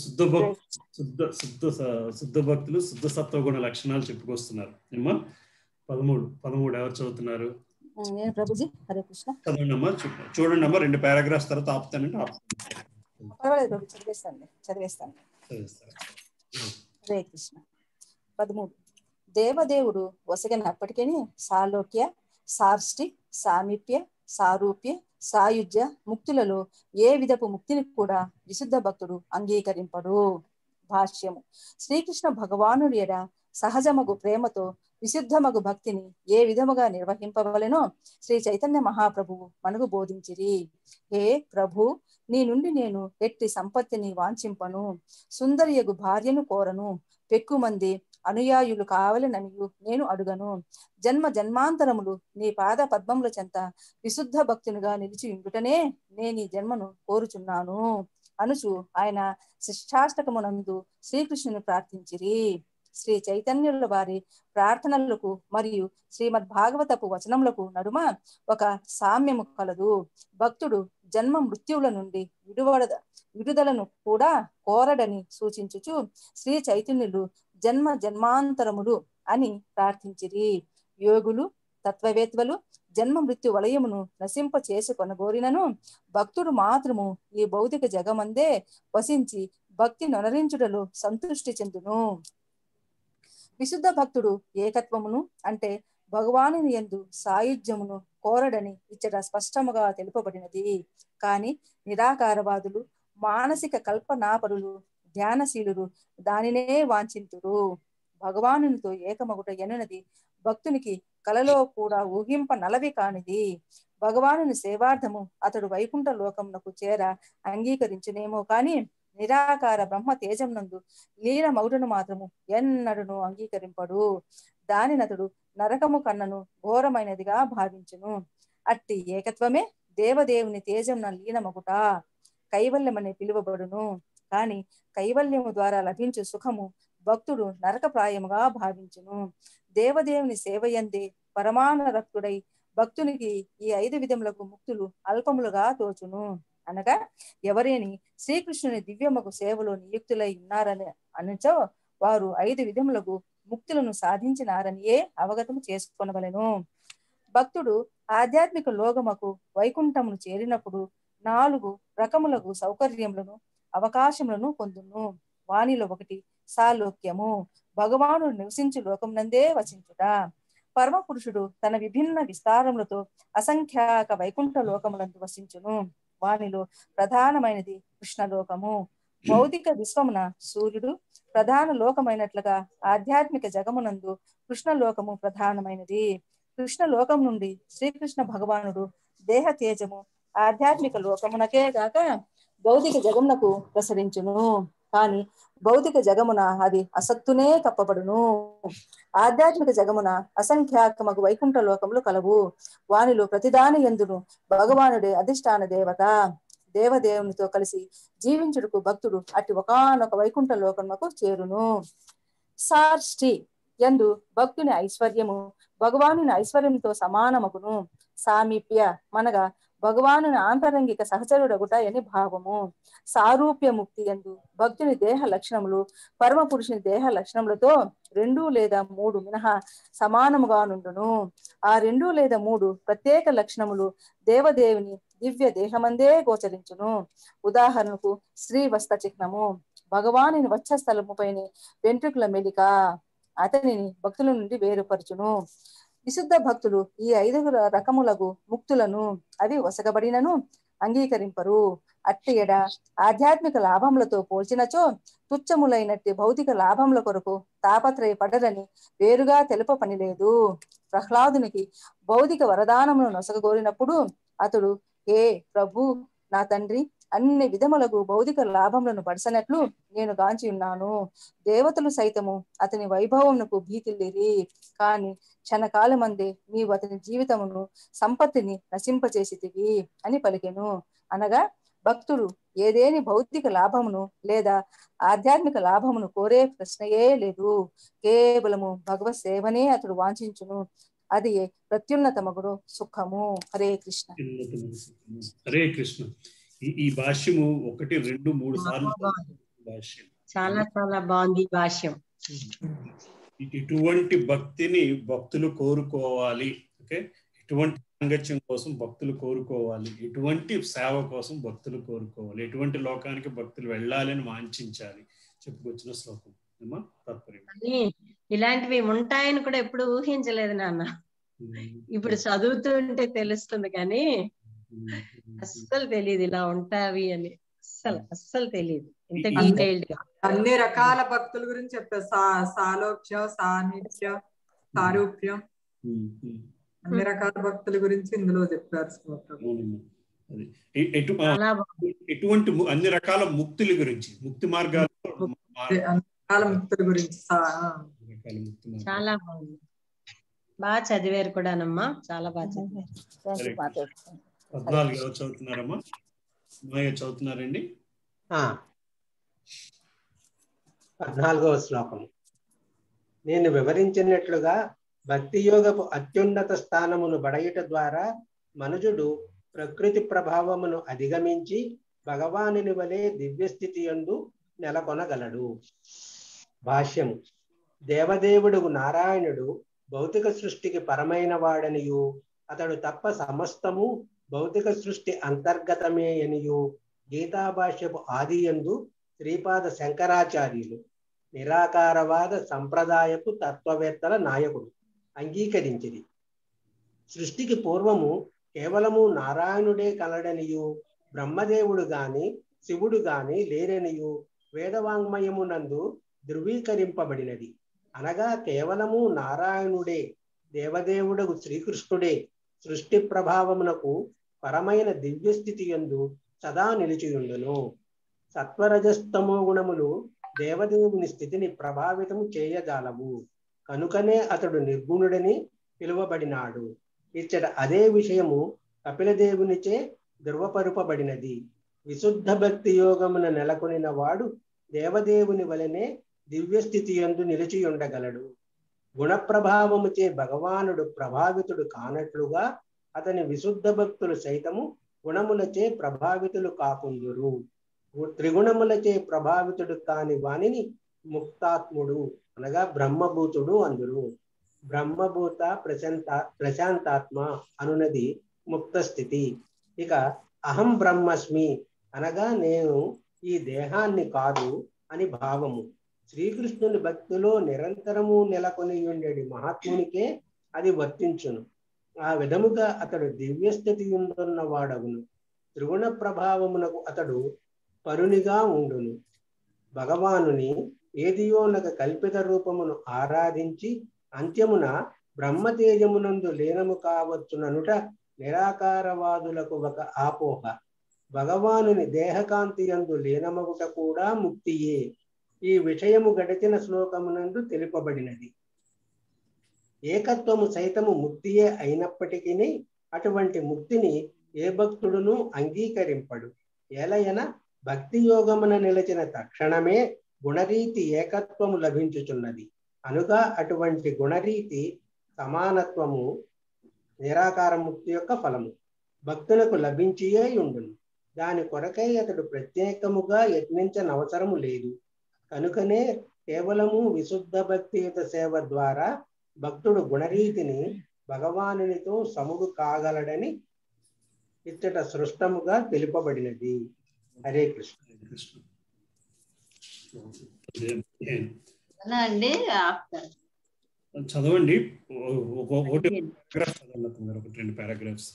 శుద్ధ భక్తులు శుద్ధ సత్వగుణ లక్షణాలు చెప్పుకొస్తున్నారు. ఏమ్మా 13 ఎవరు చదువుతున్నారు? నేను ప్రభుజీ. హరే కృష్ణ. చదవండి అమ్మా, చూడండి అమ్మా, 2 పారాగ్రాఫ్స్ తర్వాత ఆపుతానంటే పర్వాలేదు ప్రభు, చదివేస్తాను. హరే కృష్ణ. 13 దేవదేవుడు వసగినప్పటికీ సాలోక్య సార్ష్టి సామీప్య సారూప్య సాయుజ్య ముక్తులలో ఏ విధపు ముక్తిని కూడా విశుద్ధ భక్తుడు అంగీకరింపడు. భాష్యము. శ్రీకృష్ణ భగవానుడి ఎడ సహజమగు ప్రేమతో విశుద్ధమగు భక్తిని ఏ విధముగా నిర్వహింపవలెనో శ్రీ చైతన్య మహాప్రభువు మనకు బోధించిరి. హే ప్రభు, నీ నుండి నేను ఎట్టి సంపత్తిని వాంఛింపను, సుందరియగు భార్యను కోరను, పెక్కుమంది అనుయాయులు కావలననియు నేను అడుగను. జన్మ జన్మాంతరములు నీ పాద పద్మముల చెంత విశుద్ధ భక్తునిగా నిలిచి ఉండుటనే నేను ఈ జన్మను కోరుచున్నాను అనుచు ఆయన శిష్టాష్టకమునందు శ్రీకృష్ణుని ప్రార్థించిరి. శ్రీ చైతన్యుల వారి ప్రార్థనలకు మరియు శ్రీమద్ భాగవతపు వచనములకు నడుమ ఒక సామ్యము కలదు. భక్తుడు జన్మ మృత్యువుల నుండి విడుదలను కూడా కోరడని సూచించుచు శ్రీ చైతన్యులు జన్మ జన్మాంతరములు అని ప్రార్థించిరి. యోగులు తత్వవేత్వలు జన్మ మృత్యు వలయమును నశింప చేసుకొనగోరినను భక్తుడు మాత్రము ఈ భౌతిక జగమందే వసించి భక్తి నొనరించుటలో సంతృష్టి చెందును. విశుద్ధ భక్తుడు ఏకత్వమును అంటే భగవానుని యందు సాయుధ్యమును కోరడని ఇచ్చట స్పష్టముగా తెలుపబడినది. కాని నిరాకారవాదులు మానసిక కల్పనాపరులు ధ్యానశీలురు దానినే వాంఛింతురు. భగవానునితో ఏకమగుట ఎనునది భక్తునికి కలలో కూడా ఊహింప నలవి కానిది. భగవానుని సేవార్థము అతడు వైకుంఠ లోకమునకు చేర అంగీకరించునేమో కాని నిరాకార బ్రహ్మ తేజం నందు లీల మౌటను మాత్రము ఎన్నడును అంగీకరింపడు. దానినతడు నరకము కన్నను ఘోరమైనదిగా భావించును. అట్టి ఏకత్వమే దేవదేవుని తేజంన లీనమగుట కైవల్యమని పిలువబడును. కాని కైవల్యము ద్వారా లభించు సుఖము భక్తుడు నరకప్రాయముగా భావించును. దేవదేవుని సేవయందే పరమానరక్తుడై భక్తునికి ఈ 5 విధములకు ముక్తులు అల్పములుగా తోచును. అనగా ఎవరేని శ్రీకృష్ణుని దివ్యమగు సేవలో నియుక్తులై ఉన్నారని అనుచో వారు 5 విధములకు ముక్తులను సాధించినారనియే అవగతము చేసుకొనవలెను. భక్తుడు ఆధ్యాత్మిక లోకముకు వైకుంఠమును చేరినప్పుడు 4 రకములకు సౌకర్యములను అవకాశములను పొందును. వానిలో ఒకటి సాలోక్యము, భగవానుడు నివసించు లోకమునందే వసించుట. పరమ పురుషుడు తన విభిన్న విస్తారములతో అసంఖ్యాక వైకుంఠ లోకములందు వసించును. వానిలో ప్రధానమైనది కృష్ణలోకము. భౌతిక విశ్వమున సూర్యుడు ప్రధాన లోకమైనట్లుగా ఆధ్యాత్మిక జగమునందు కృష్ణలోకము ప్రధానమైనది. కృష్ణ లోకం నుండి శ్రీకృష్ణ భగవానుడు దేహ తేజము ఆధ్యాత్మిక లోకమునకే గాక భౌతిక జగమునకు ప్రసరించును. కానీ భౌతిక జగమున అది అసత్తునే కప్పబడును. ఆధ్యాత్మిక జగమున అసంఖ్యాకమగు వైకుంఠ లోకములు కలవు. వానిలో ప్రతిదాని యందును భగవానుడే అధిష్టాన దేవత. దేవదేవునితో కలిసి జీవించుటకు భక్తుడు అట్టి ఒకానొక వైకుంఠ లోకమునకు చేరును. సార్ష్టి యందు భక్తుని ఐశ్వర్యము భగవానుని ఐశ్వర్యంతో సమానమగును. సామీప్య మనగా భగవానుని ఆంతరంగిక సహచరుడగుట అని భావము. సారూప్య ముక్తి యందు భక్తుని దేహ లక్షణములు పరమ పురుషుని దేహ లక్షణములతో 2 లేదా 3 మినహా సమానముగా నుండును. ఆ 2 లేదా 3 ప్రత్యేక లక్షణములు దేవదేవుని దివ్య దేహమందే గోచరించును. ఉదాహరణకు శ్రీవస్త చిహ్నము భగవానుని వక్షస్థలముపైన వెంట్రుకల మెలిక అతనిని భక్తుల నుండి వేరుపరచును. విశుద్ధ భక్తులు ఈ 5 రకములగు ముక్తులను అవి వసగబడినను అంగీకరింపరు. అట్టి ఎడ ఆధ్యాత్మిక లాభములతో పోల్చినచో తుచ్చములైనట్టి భౌతిక లాభముల కొరకు తాపత్రయపడరని వేరుగా తెలుప పని లేదు. ప్రహ్లాదునికి భౌతిక వరదానమును నొసగగోరినప్పుడు అతడు, హే ప్రభు నా తండ్రి, అన్ని విధములకు భౌతిక లాభములను పడసనట్లు నేను గాంచి ఉన్నాను. దేవతలు సైతము అతని వైభవమునకు భీతిల్లిరి. కాని క్షణకాలమందే నీవు అతని జీవితమును సంపత్తిని నశింపచేసితివి అని పలికెను. అనగా భక్తుడు ఏదేని భౌతిక లాభమును లేదా ఆధ్యాత్మిక లాభమును కోరే ప్రశ్నయే లేదు. కేవలము భగవత్ సేవనే అతడు వాంఛించును. అది ప్రత్యున్నతమగుడు సుఖము. హరే కృష్ణ. హరే కృష్ణ. ఈ భాష్యము 1, 2, 3 సార్లు భాష్యం చాలా చాలా బాగుంది భాష్యం. ఇటువంటి భక్తిని భక్తులు కోరుకోవాలి. ఓకే, ఇటువంటి సాంగత్యం కోసం భక్తులు కోరుకోవాలి. ఇటువంటి సేవ కోసం భక్తులు కోరుకోవాలి. ఎటువంటి లోకానికి భక్తులు వెళ్ళాలని వాంఛించాలి చెప్పుకొచ్చిన శ్లోకం ఏమా తాత్పర్యం. ఇలాంటివి ఉంటాయని కూడా ఎప్పుడు ఊహించలేదు నాన్న. ఇప్పుడు చదువుతుంటే తెలుస్తుంది కానీ అస్సలు తెలియదు ఇలా ఉంటావి అని. అస్సలు తెలియదు ఇంత డీటెయిల్డ్ గా. అన్ని రకాల భక్తుల గురించి చెప్పారు. సాలోక్య, సామీప్య, సారూప్యం, అన్ని రకాల భక్తుల గురించి ఇందులో చెప్పారు. ఎటువంటి అన్ని రకాల ముక్తుల గురించి, ముక్తి మార్గాలు, అన్ని రకాల ముక్తుల గురించి చాలా బాగుంది. బాగా చదివారు కూడానమ్మా, చాలా బాగా చదివారు. 14 ఎవరు చదువుతున్నారమ్మా? మాయ చదువుతున్నారండి. 14వ శ్లోకం. నేను వివరించినట్లుగా భక్తి యోగపు అత్యున్నత స్థానమును బడయుట ద్వారా మనుజుడు ప్రకృతి ప్రభావమును అధిగమించి భగవానుని వలె దివ్యస్థితి యందు నెలకొనగలడు. భాష్యము. దేవదేవుడు నారాయణుడు భౌతిక సృష్టికి పరమైన వాడనియు అతడు తప్ప సమస్తము భౌతిక సృష్టి అంతర్గతమే అనియు గీతాభాష్యపు ఆదియందు శ్రీపాద శంకరాచార్యులు నిరాకారవాద సంప్రదాయపు తత్వవేత్తల నాయకుడు అంగీకరించింది. సృష్టికి పూర్వము కేవలము నారాయణుడే కలడనియు బ్రహ్మదేవుడు గాని శివుడు గాని లేరనియు వేదవాంగ్మయమునందు ధృవీకరింపబడినది. అనగా కేవలము నారాయణుడే దేవదేవుడకు శ్రీకృష్ణుడే సృష్టి ప్రభావమునకు పరమైన దివ్యస్థితి యందు సదా నిలిచియుండును. సత్వరజస్తమో గుణములు దేవదేవుని స్థితిని ప్రభావితము చేయజాలవు. కనుకనే అతడు నిర్గుణుడని పిలువబడినాడు. ఇచ్చట అదే విషయము కపిలదేవునిచే ధృవపరుపబడినది. విశుద్ధ భక్తి యోగమున నెలకొనిన వాడు దేవదేవుని వలనే దివ్యస్థితి యందు నిలిచి ఉండగలడు. గుణప్రభావముచే భగవానుడు ప్రభావితుడు కానట్లుగా అతని విశుద్ధ భక్తులు సైతము గుణములచే ప్రభావితులు కాకుందురు. త్రిగుణములచే ప్రభావితుడు కాని వానిని ముక్తాత్ముడు అనగా బ్రహ్మభూతుడు అందురు. బ్రహ్మభూత ప్రశాంతాత్మ అనునది ముక్త స్థితి. ఇక అహం బ్రహ్మస్మి అనగా నేను ఈ దేహాన్ని కాదు అని భావము. శ్రీకృష్ణుని భక్తిలో నిరంతరము నెలకొని ఉండేది మహాత్మునికే అది వర్తించును. ఆ విధముగా అతడు దివ్యస్థితి ఉండున్న వాడగును. త్రిగుణ ప్రభావమునకు అతడు పరునిగా ఉండును. భగవానుని ఏదియోనక కల్పిత రూపమును ఆరాధించి అంత్యమున బ్రహ్మతేజమునందు లీనము కావచ్చుననుట నిరాకారవాదులకు ఒక ఆపోహ. భగవానుని దేహకాంతి యందు లీనమగుట కూడా ముక్తియే. ఈ విషయము గడిచిన శ్లోకమునందు తెలుపబడినది. ఏకత్వము సైతము ముక్తియే అయినప్పటికీ అటువంటి ముక్తిని ఏ భక్తుడును అంగీకరింపడు. ఎలయన భక్తి యోగమున నిలిచిన తక్షణమే గుణరీతి ఏకత్వము లభించుచున్నది. అనుగా అటువంటి గుణరీతి సమానత్వము నిరాకార ముక్తి యొక్క ఫలము భక్తులకు లభించియే ఉండును. దాని కొరకై అతడు ప్రత్యేకముగా యత్నించనవసరము లేదు. కనుకనే కేవలము విశుద్ధ భక్తియుత సేవ ద్వారా భక్తుడు గుణరీతిని భగవానునితో సముడు కాగలడని ఇచ్చట సృష్టముగా తెలుపబడినది. హరే కృష్ణ. అండి చదవండి, ఒకటి రెండు పారాగ్రాఫ్స్.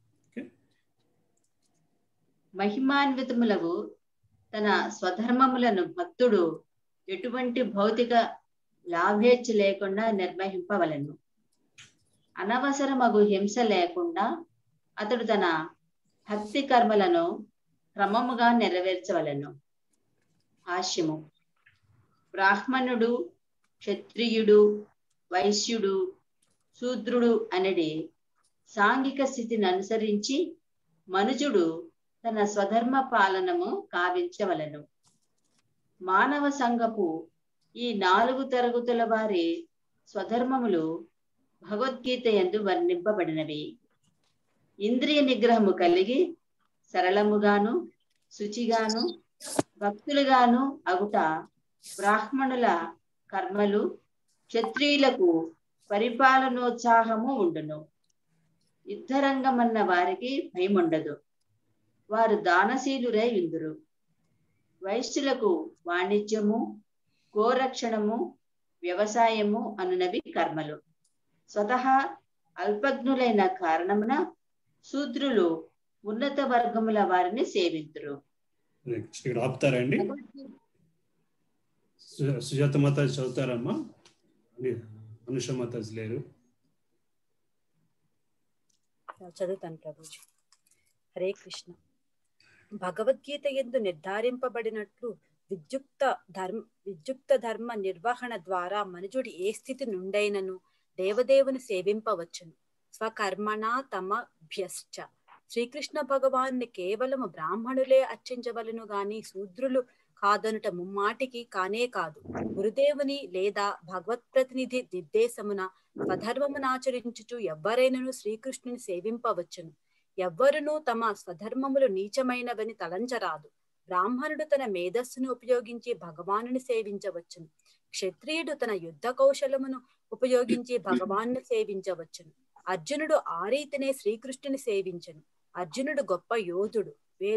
మహిమాన్వితములకు తన స్వధర్మములను భక్తుడు ఎటువంటి భౌతిక లాభేచ్ఛ లేకుండా నిర్వహింపవలను. అనవసరమగు హింస లేకుండా అతడు తన భక్తి కర్మలను క్రమముగా నెరవేర్చవలను. భాష్యము. బ్రాహ్మణుడు, క్షత్రియుడు, వైశ్యుడు, శూద్రుడు అనేది సాంఘిక స్థితిని అనుసరించి మనుజుడు తన స్వధర్మ పాలనము కావించవలను. మానవ సంఘపు ఈ 4 తరగతుల వారి స్వధర్మములు భగవద్గీత యందు వర్ణింపబడినవి. ఇంద్రియ నిగ్రహము కలిగి సరళముగాను శుచిగాను భక్తులుగాను అగుట బ్రాహ్మణుల కర్మలు. క్షత్రియులకు పరిపాలనోత్సాహము ఉండును. యుద్ధరంగమన్న వారికి భయముండదు. వారు దానశీలురై ఉందురు. వైశ్యులకు వాణిజ్యము, గోరక్షణము, వ్యవసాయము అనునవి కర్మలు. స్వతహా అల్పజ్ఞులైన కారణమున శూద్రులు ఉన్నత వర్గముల వారిని సేవింతురు. ఇక్కడ ఆపుతారండి. సుజాత మాతాజీ చదువుతారమ్మా, అనుష మాతాజీ లేరు. చదువుతాను ప్రభుజీ. హరే కృష్ణ. భగవద్గీత యందు నిర్ధారింపబడినట్లు విద్యుక్త ధర్మ నిర్వహణ ద్వారా మనుజుడు ఏ స్థితి నుండైనను దేవదేవుని సేవింపవచ్చును. స్వకర్మణ తమభ్యశ్చ. శ్రీకృష్ణ భగవాన్ని కేవలము బ్రాహ్మణులే అర్చించవలను గాని శూద్రులు కాదనుట ముమ్మాటికి కానే కాదు. గురుదేవుని లేదా భగవత్ ప్రతినిధి నిర్దేశమున స్వధర్మమునాచరించుచు ఎవ్వరైనను శ్రీకృష్ణుని సేవింపవచ్చును. ఎవ్వరునూ తమ స్వధర్మములు నీచమైనవని తలంచరాదు. బ్రాహ్మణుడు తన మేధస్సును ఉపయోగించి భగవానుని సేవించవచ్చును. క్షత్రియుడు తన యుద్ధ కౌశలమును ఉపయోగించి భగవాన్ని సేవించవచ్చును. అర్జునుడు ఆ రీతినే శ్రీకృష్ణుని సేవించను. అర్జునుడు గొప్ప యోధుడు.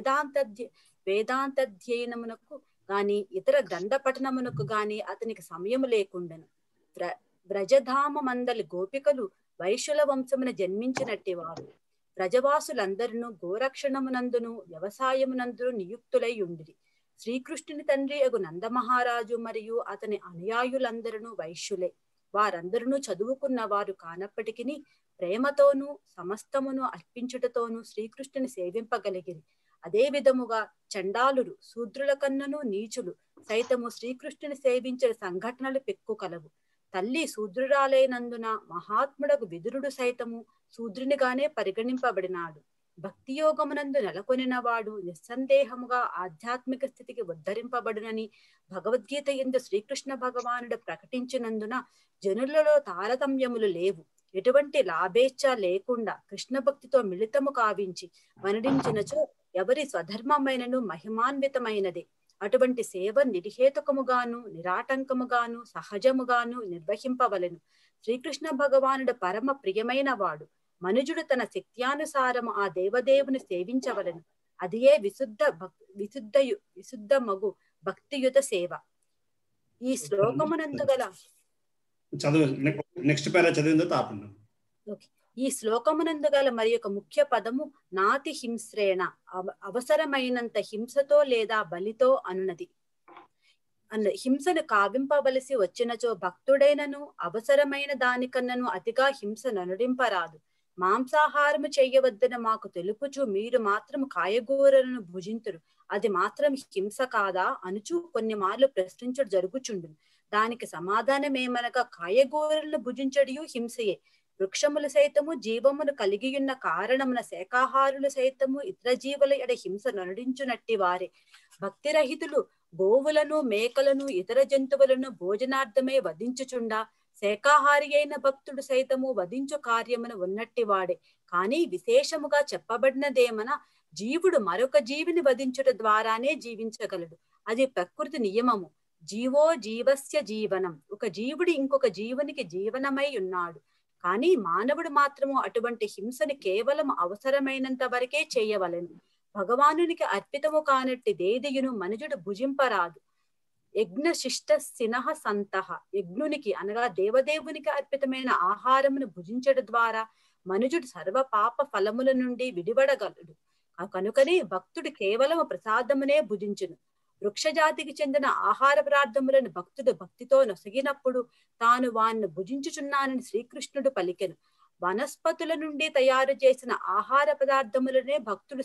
వేదాంతధ్యయనమునకు గాని ఇతర గ్రంథ పఠనమునకు గాని అతనికి సమయము లేకుండెను. వ్రజధామ మందలి గోపికలు వైశ్యుల వంశమున జన్మించినట్టి వారు. ప్రజవాసులందరూ గోరక్షణమునందును వ్యవసాయమునందును నియుక్తులై ఉండిరి. శ్రీకృష్ణుని తండ్రి అగు నందమహారాజు మరియు అతని అనుయాయులందరూ వైశ్యులే. వారందరూ చదువుకున్న వారు కానప్పటికీ ప్రేమతోనూ సమస్తమును అర్పించుటతోనూ శ్రీకృష్ణుని సేవింపగలిగిరి. అదే విధముగా చండాలురు, శూద్రుల కన్నను నీచులు సైతము శ్రీకృష్ణుని సేవించిన సంఘటనలు పెక్కు కలవు. తల్లి శూద్రురాలైనందున మహాత్ముడకు విదురుడు సైతము శూద్రునిగానే పరిగణింపబడినాడు. భక్తి యోగమునందు నెలకొనిన వాడు నిస్సందేహముగా ఆధ్యాత్మిక స్థితికి ఉద్ధరింపబడునని భగవద్గీత యందు శ్రీకృష్ణ భగవానుడు ప్రకటించినందున జనులలో తారతమ్యములు లేవు. ఎటువంటి లాభేచ్ఛ లేకుండా కృష్ణ భక్తితో మిళితము కావించి మరణించినచో ఎవరి స్వధర్మమైనను మహిమాన్వితమైనదే. అటువంటి సేవ నిర్హేతుకముగాను నిరాటంకముగాను సహజముగాను నిర్వహింపవలెను. శ్రీకృష్ణ భగవానుడు పరమ ప్రియమైన వాడు. మనుజుడు తన శక్త్యానుసారము ఆ దేవదేవుని సేవించవలెను. అదియే విశుద్ధ మగు భక్తియుత సేవ. ఈ శ్లోకమునందు గల చదువు నెక్స్ట్ పేరా చదివిందో తాపండి. ఈ శ్లోకమునందు గల మరి యొక్క ముఖ్య పదము నాతి హింస్రేణ, అవసరమైనంత హింసతో లేదా బలితో అనునది. హింసను కావింపవలసి వచ్చినచో భక్తుడైనను అవసరమైన దానికన్నను అతిగా హింస ననుడింపరాదు. మాంసాహారము చెయ్యవద్దని మాకు తెలుపుచు మీరు మాత్రం కాయగూరలను భుజింతురు, అది మాత్రం హింస కాదా అనుచు కొన్ని మార్లు ప్రశ్నించడం జరుగుచుండు. దానికి సమాధానమేమనగా కాయగూరలను భుజించడియు హింసయే. వృక్షములు సైతము జీవమును కలిగియున్న కారణమున శాకాహారులు సైతము ఇతర జీవుల ఎడ హింస ననుడించునట్టి వారే. భక్తిరహితులు గోవులను మేకలను ఇతర జంతువులను భోజనార్థమై వధించుచుండా శాకాహారి అయిన భక్తుడు సైతము వధించు కార్యమును ఉన్నట్టి వాడే. కానీ విశేషముగా చెప్పబడినదేమన జీవుడు మరొక జీవిని వధించుట ద్వారానే జీవించగలడు. అది ప్రకృతి నియమము. జీవో జీవస్య జీవనం, ఒక జీవుడు ఇంకొక జీవునికి జీవనమై ఉన్నాడు. కానీ మానవుడు మాత్రము అటువంటి హింసని కేవలం అవసరమైనంత వరకే చేయవలెను. భగవానునికి అర్పితము కానట్టి దేదియును మనుజుడు భుజింపరాదు. యజ్ఞ శిష్ట సినహ సంతః, యజ్ఞునికి అనగా దేవదేవునికి అర్పితమైన ఆహారమును భుజించడం ద్వారా మనుజుడు సర్వ పాప ఫలముల నుండి విడివడగలడు. కనుకనే భక్తుడు కేవలము ప్రసాదమునే భుజించును. వృక్షజాతికి చెందిన ఆహార పదార్థములను భక్తుడు భక్తితో నొసగినప్పుడు తాను వాణ్ణి భుజించుచున్నానని శ్రీకృష్ణుడు పలికెను. వనస్పతుల నుండి తయారు చేసిన ఆహార పదార్థములనే భక్తుడు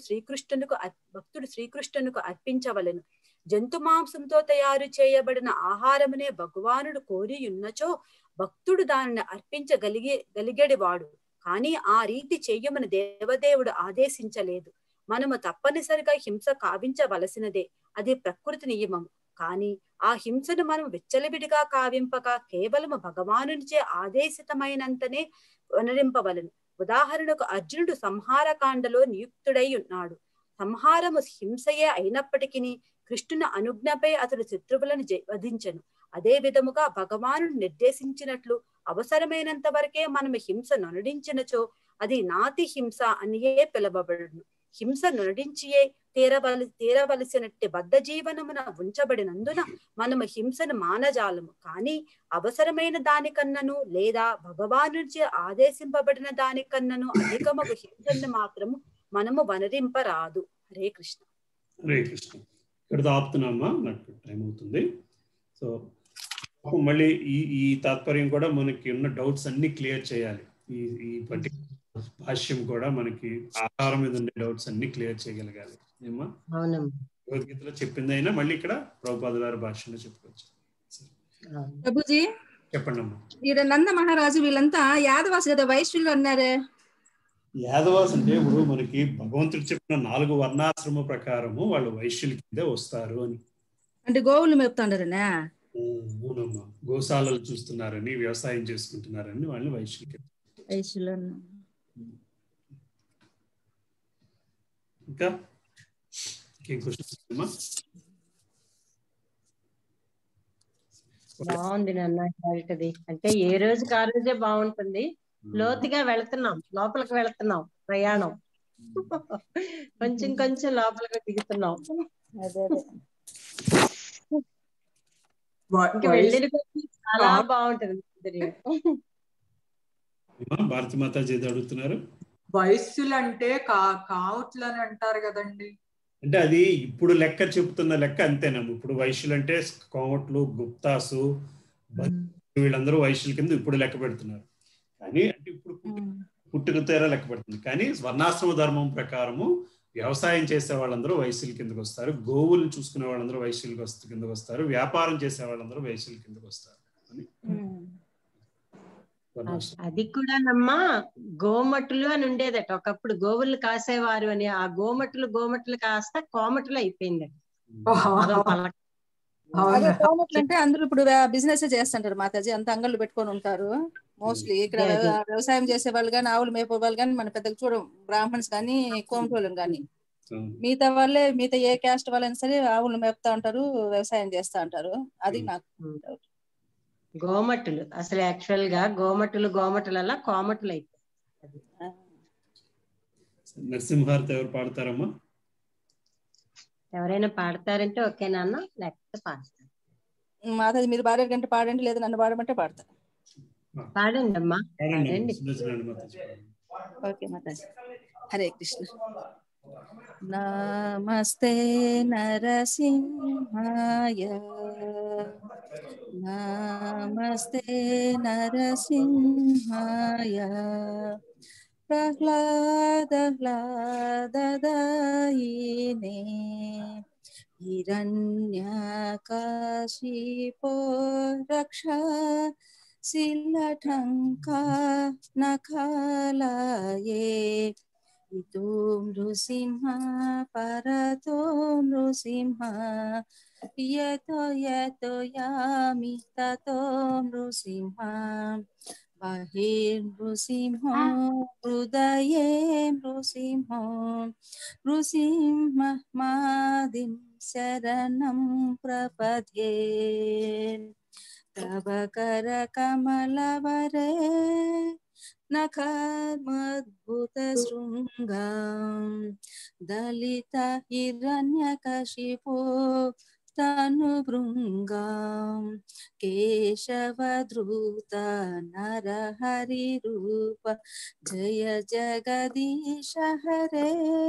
శ్రీకృష్ణునికి అర్పించవలెను. జంతు మాంసంతో తయారు చేయబడిన ఆహారమునే భగవానుడు కోరి ఉన్నచో భక్తుడు దానిని అర్పించగలిగేవాడు. కానీ ఆ రీతి చెయ్యమని దేవదేవుడు ఆదేశించలేదు. మనము తప్పనిసరిగా హింస కావించవలసినదే, అది ప్రకృతి నియమం. కానీ ఆ హింసను మనం విచ్చలవిడిగా కావింపక కేవలము భగవానునిచే ఆదేశితమైనంతనే వనరింపవలను. ఉదాహరణకు అర్జునుడు సంహారకాండలో నియుక్తుడై ఉన్నాడు. సంహారము హింసయే అయినప్పటికీ కృష్ణుని అనుజ్ఞపై అతడు శత్రువులను వధించను. అదే విధముగా భగవానుడు నిర్దేశించినట్లు అవసరమైనంత వరకే మనము హింస నొనడించినచో అది నాతి హింస అనియే పిలవబడును. హింస నొనడించియే తీరవలసినట్టి బద్ధ జీవనమున ఉంచబడినందున మనము హింసను మానజాలము. కానీ అవసరమైన దానికన్నను లేదా భగవానుచే ఆదేశింపబడిన దానికన్నను అధికమగు హింసను మాత్రము మనము వనరింపరాదు. హరే కృష్ణ. హరే కృష్ణ. ఇక్కడ ఆపుతున్నామా, నాకు టైం అవుతుంది. సో మళ్ళీ ఈ తాత్పర్యం కూడా మనకి ఉన్న డౌట్స్ అన్ని క్లియర్ చేయాలి. ఈ పర్టికులర్ భాష్యం కూడా మనకి ఆహారం మీద ఉండే డౌట్స్ అన్ని క్లియర్ చేయగలగాలి. ఏమా భగవద్గీతలో చెప్పింది అయినా మళ్ళీ ఇక్కడ ప్రభుపాదుల వారి భాష్యంలో చెప్పుకోవచ్చు. ప్రభుజీ చెప్పండి అమ్మా. ఈడ నంద మహారాజు వీళ్ళంతా యాదవాసు కదా, వైశ్యులు అన్నారే. యాదవాస్ అంటే ఇప్పుడు మనకి భగవంతుడు చెప్పిన 4 వర్ణాశ్రమ ప్రకారము వాళ్ళు వైశ్యుల కిందే వస్తారు అని. అంటే గోవులు మేపుతాండారనే. అవునమ్మా, గోశాలలు చూస్తున్నారని, వ్యవసాయం చేసుకుంటున్నారని వాళ్ళని వైశ్యులు. ఇంకా ఇంకేం క్వశ్చన్స్? బాగుంది నాన్న. అంటే ఏ రోజుకి ఆ రోజే బాగుంటుంది. లోతుగా వెళుతున్నాం, లోపలికి వెళుతున్నాం, ప్రయాణం కొంచెం కొంచెం లోపలికి దిగుతున్నాం. ఇంకా వెళ్ళిన చాలా బాగుంటుంది. భారతి మాతాజీ అడుగుతున్నారు, వయస్సులు అంటే కావుట్లు అని అంటారు కదండి. అంటే అది ఇప్పుడు లెక్క చెప్తున్న లెక్క అంతేనమ్మా. ఇప్పుడు వైశ్యులు అంటే కోమట్లు, గుప్తాసు, వీళ్ళందరూ వైశ్యుల కింద ఇప్పుడు లెక్క పెడుతున్నారు. కానీ అంటే ఇప్పుడు పుట్టుకతేరా లెక్క పెడుతుంది. కానీ వర్ణాశ్రమ ధర్మం ప్రకారము వ్యవసాయం చేసే వాళ్ళందరూ వైశ్యుల కిందకు వస్తారు, గోవులు చూసుకునే వాళ్ళందరూ వైశ్యుల కిందకు వస్తారు, వ్యాపారం చేసే వాళ్ళందరూ వైశ్యుల కిందకు వస్తారు అని. అది కూడా నమ్మా గోమటులు అని ఉండేదట ఒకప్పుడు. గోవులు కాసేవారు అని. ఆ గోమటులు కాస్త కోమటులు అయిపోయింది. కోమట్లు అంటే అందరూ ఇప్పుడు బిజినెస్ చేస్తుంటారు మాతాజీ, అంత అంగళ్ళు పెట్టుకొని ఉంటారు. మోస్ట్లీ ఇక్కడ వ్యవసాయం చేసే వాళ్ళు కానీ, ఆవులు మేపే వాళ్ళు కానీ మన పెద్దగా చూడం. బ్రాహ్మణ్స్ కానీ, కోమటోళ్ళని కానీ, మిగతా వాళ్ళే, మిగతా ఏ క్యాస్ట్ వాళ్ళైనా సరే ఆవులు మేపుతా ఉంటారు, వ్యవసాయం చేస్తా ఉంటారు. అది నాకు డౌట్. గోమటులు అసలు యాక్చువల్ గా గోమటుల కోమటులు అయిపోయి. నరసింహార్తి ఎవరు పాడతారమ్మా? ఎవరైనా పాడతారంటే ఓకే నాన్న, లేకపోతే పాడతారు. మాతాజీ మీరు పాడే కంటే పాడండి, లేదా నన్ను పాడమంటే పాడతారు. పాడండి అమ్మా, పాడండి. సులోచన మాతాజీ. ఓకే మాతాజీ. హరే కృష్ణ. నమస్తే నరసింహాయ, నమస్తే నరసింహాయ, ప్రహ్లాదహ్లాదదాయినే, హిరణ్యకశిపో రక్ష శిలఠంకా నఖాలయే, ఇతో నృసింహ పరతో నృసింహ, యతో యతో యామి తతో నృసింహ, బహిర్నృసింహో హృదయే నృసింహో, నృసింహమాదిం శరణం ప్రపద్యే, తవ కర కమలవరే నఖమద్భుత శృంగం, దళిత హిరణ్యకశిపో తనుభృంగం, కేశవధృత నరహరి రూప, జయ జగదీశ హరే,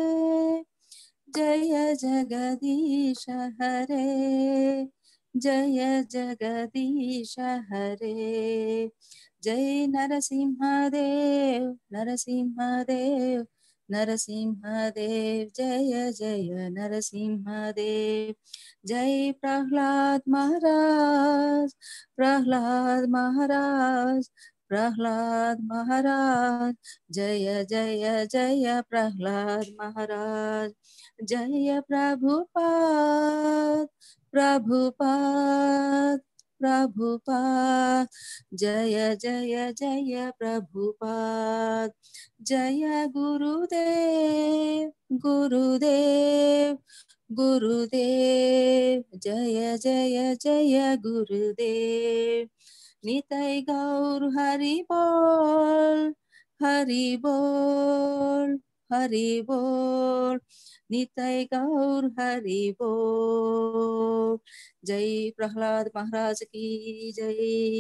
జయ జగదీశ హరే, జయ జగదీశ హరే. జై నరసింహదేవ్ నరసింహదేవ్ నరసింహదేవ్, జయ జయ నరసింహదేవ్. జై ప్రహ్లాద్ మహారాజ్ ప్రహ్లాద్ మహారాజ్ ప్రహ్లాద్ మహారాజ్, జయ జయ జయ ప్రహ్లాద్ మహారాజ్. జయ ప్రభుపాద్ ప్రభుపాద్ ప్రభుపాద్, జయ జయ జయ ప్రభుపాద్. జయ గురుదేవ్ గురుదేవ్ గురుదేవ్, జయ జయ జయ గురుదేవ్. నితై గౌర్ హరి బోల్ హరి బోల్ హరి బోల్, నితై గౌర్ హరి బోల్. జై ప్రహ్లాద్ మహారాజ్ కి జై,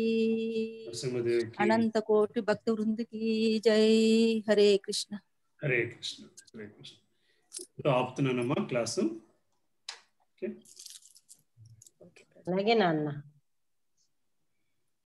అనంత కోటి భక్త వృంద కి జై. హరే కృష్ణ. హరే కృష్ణ. హరే కృష్ణ. ఆపుతున్నానమ్మా క్లాసు. అలాగే నాన్న.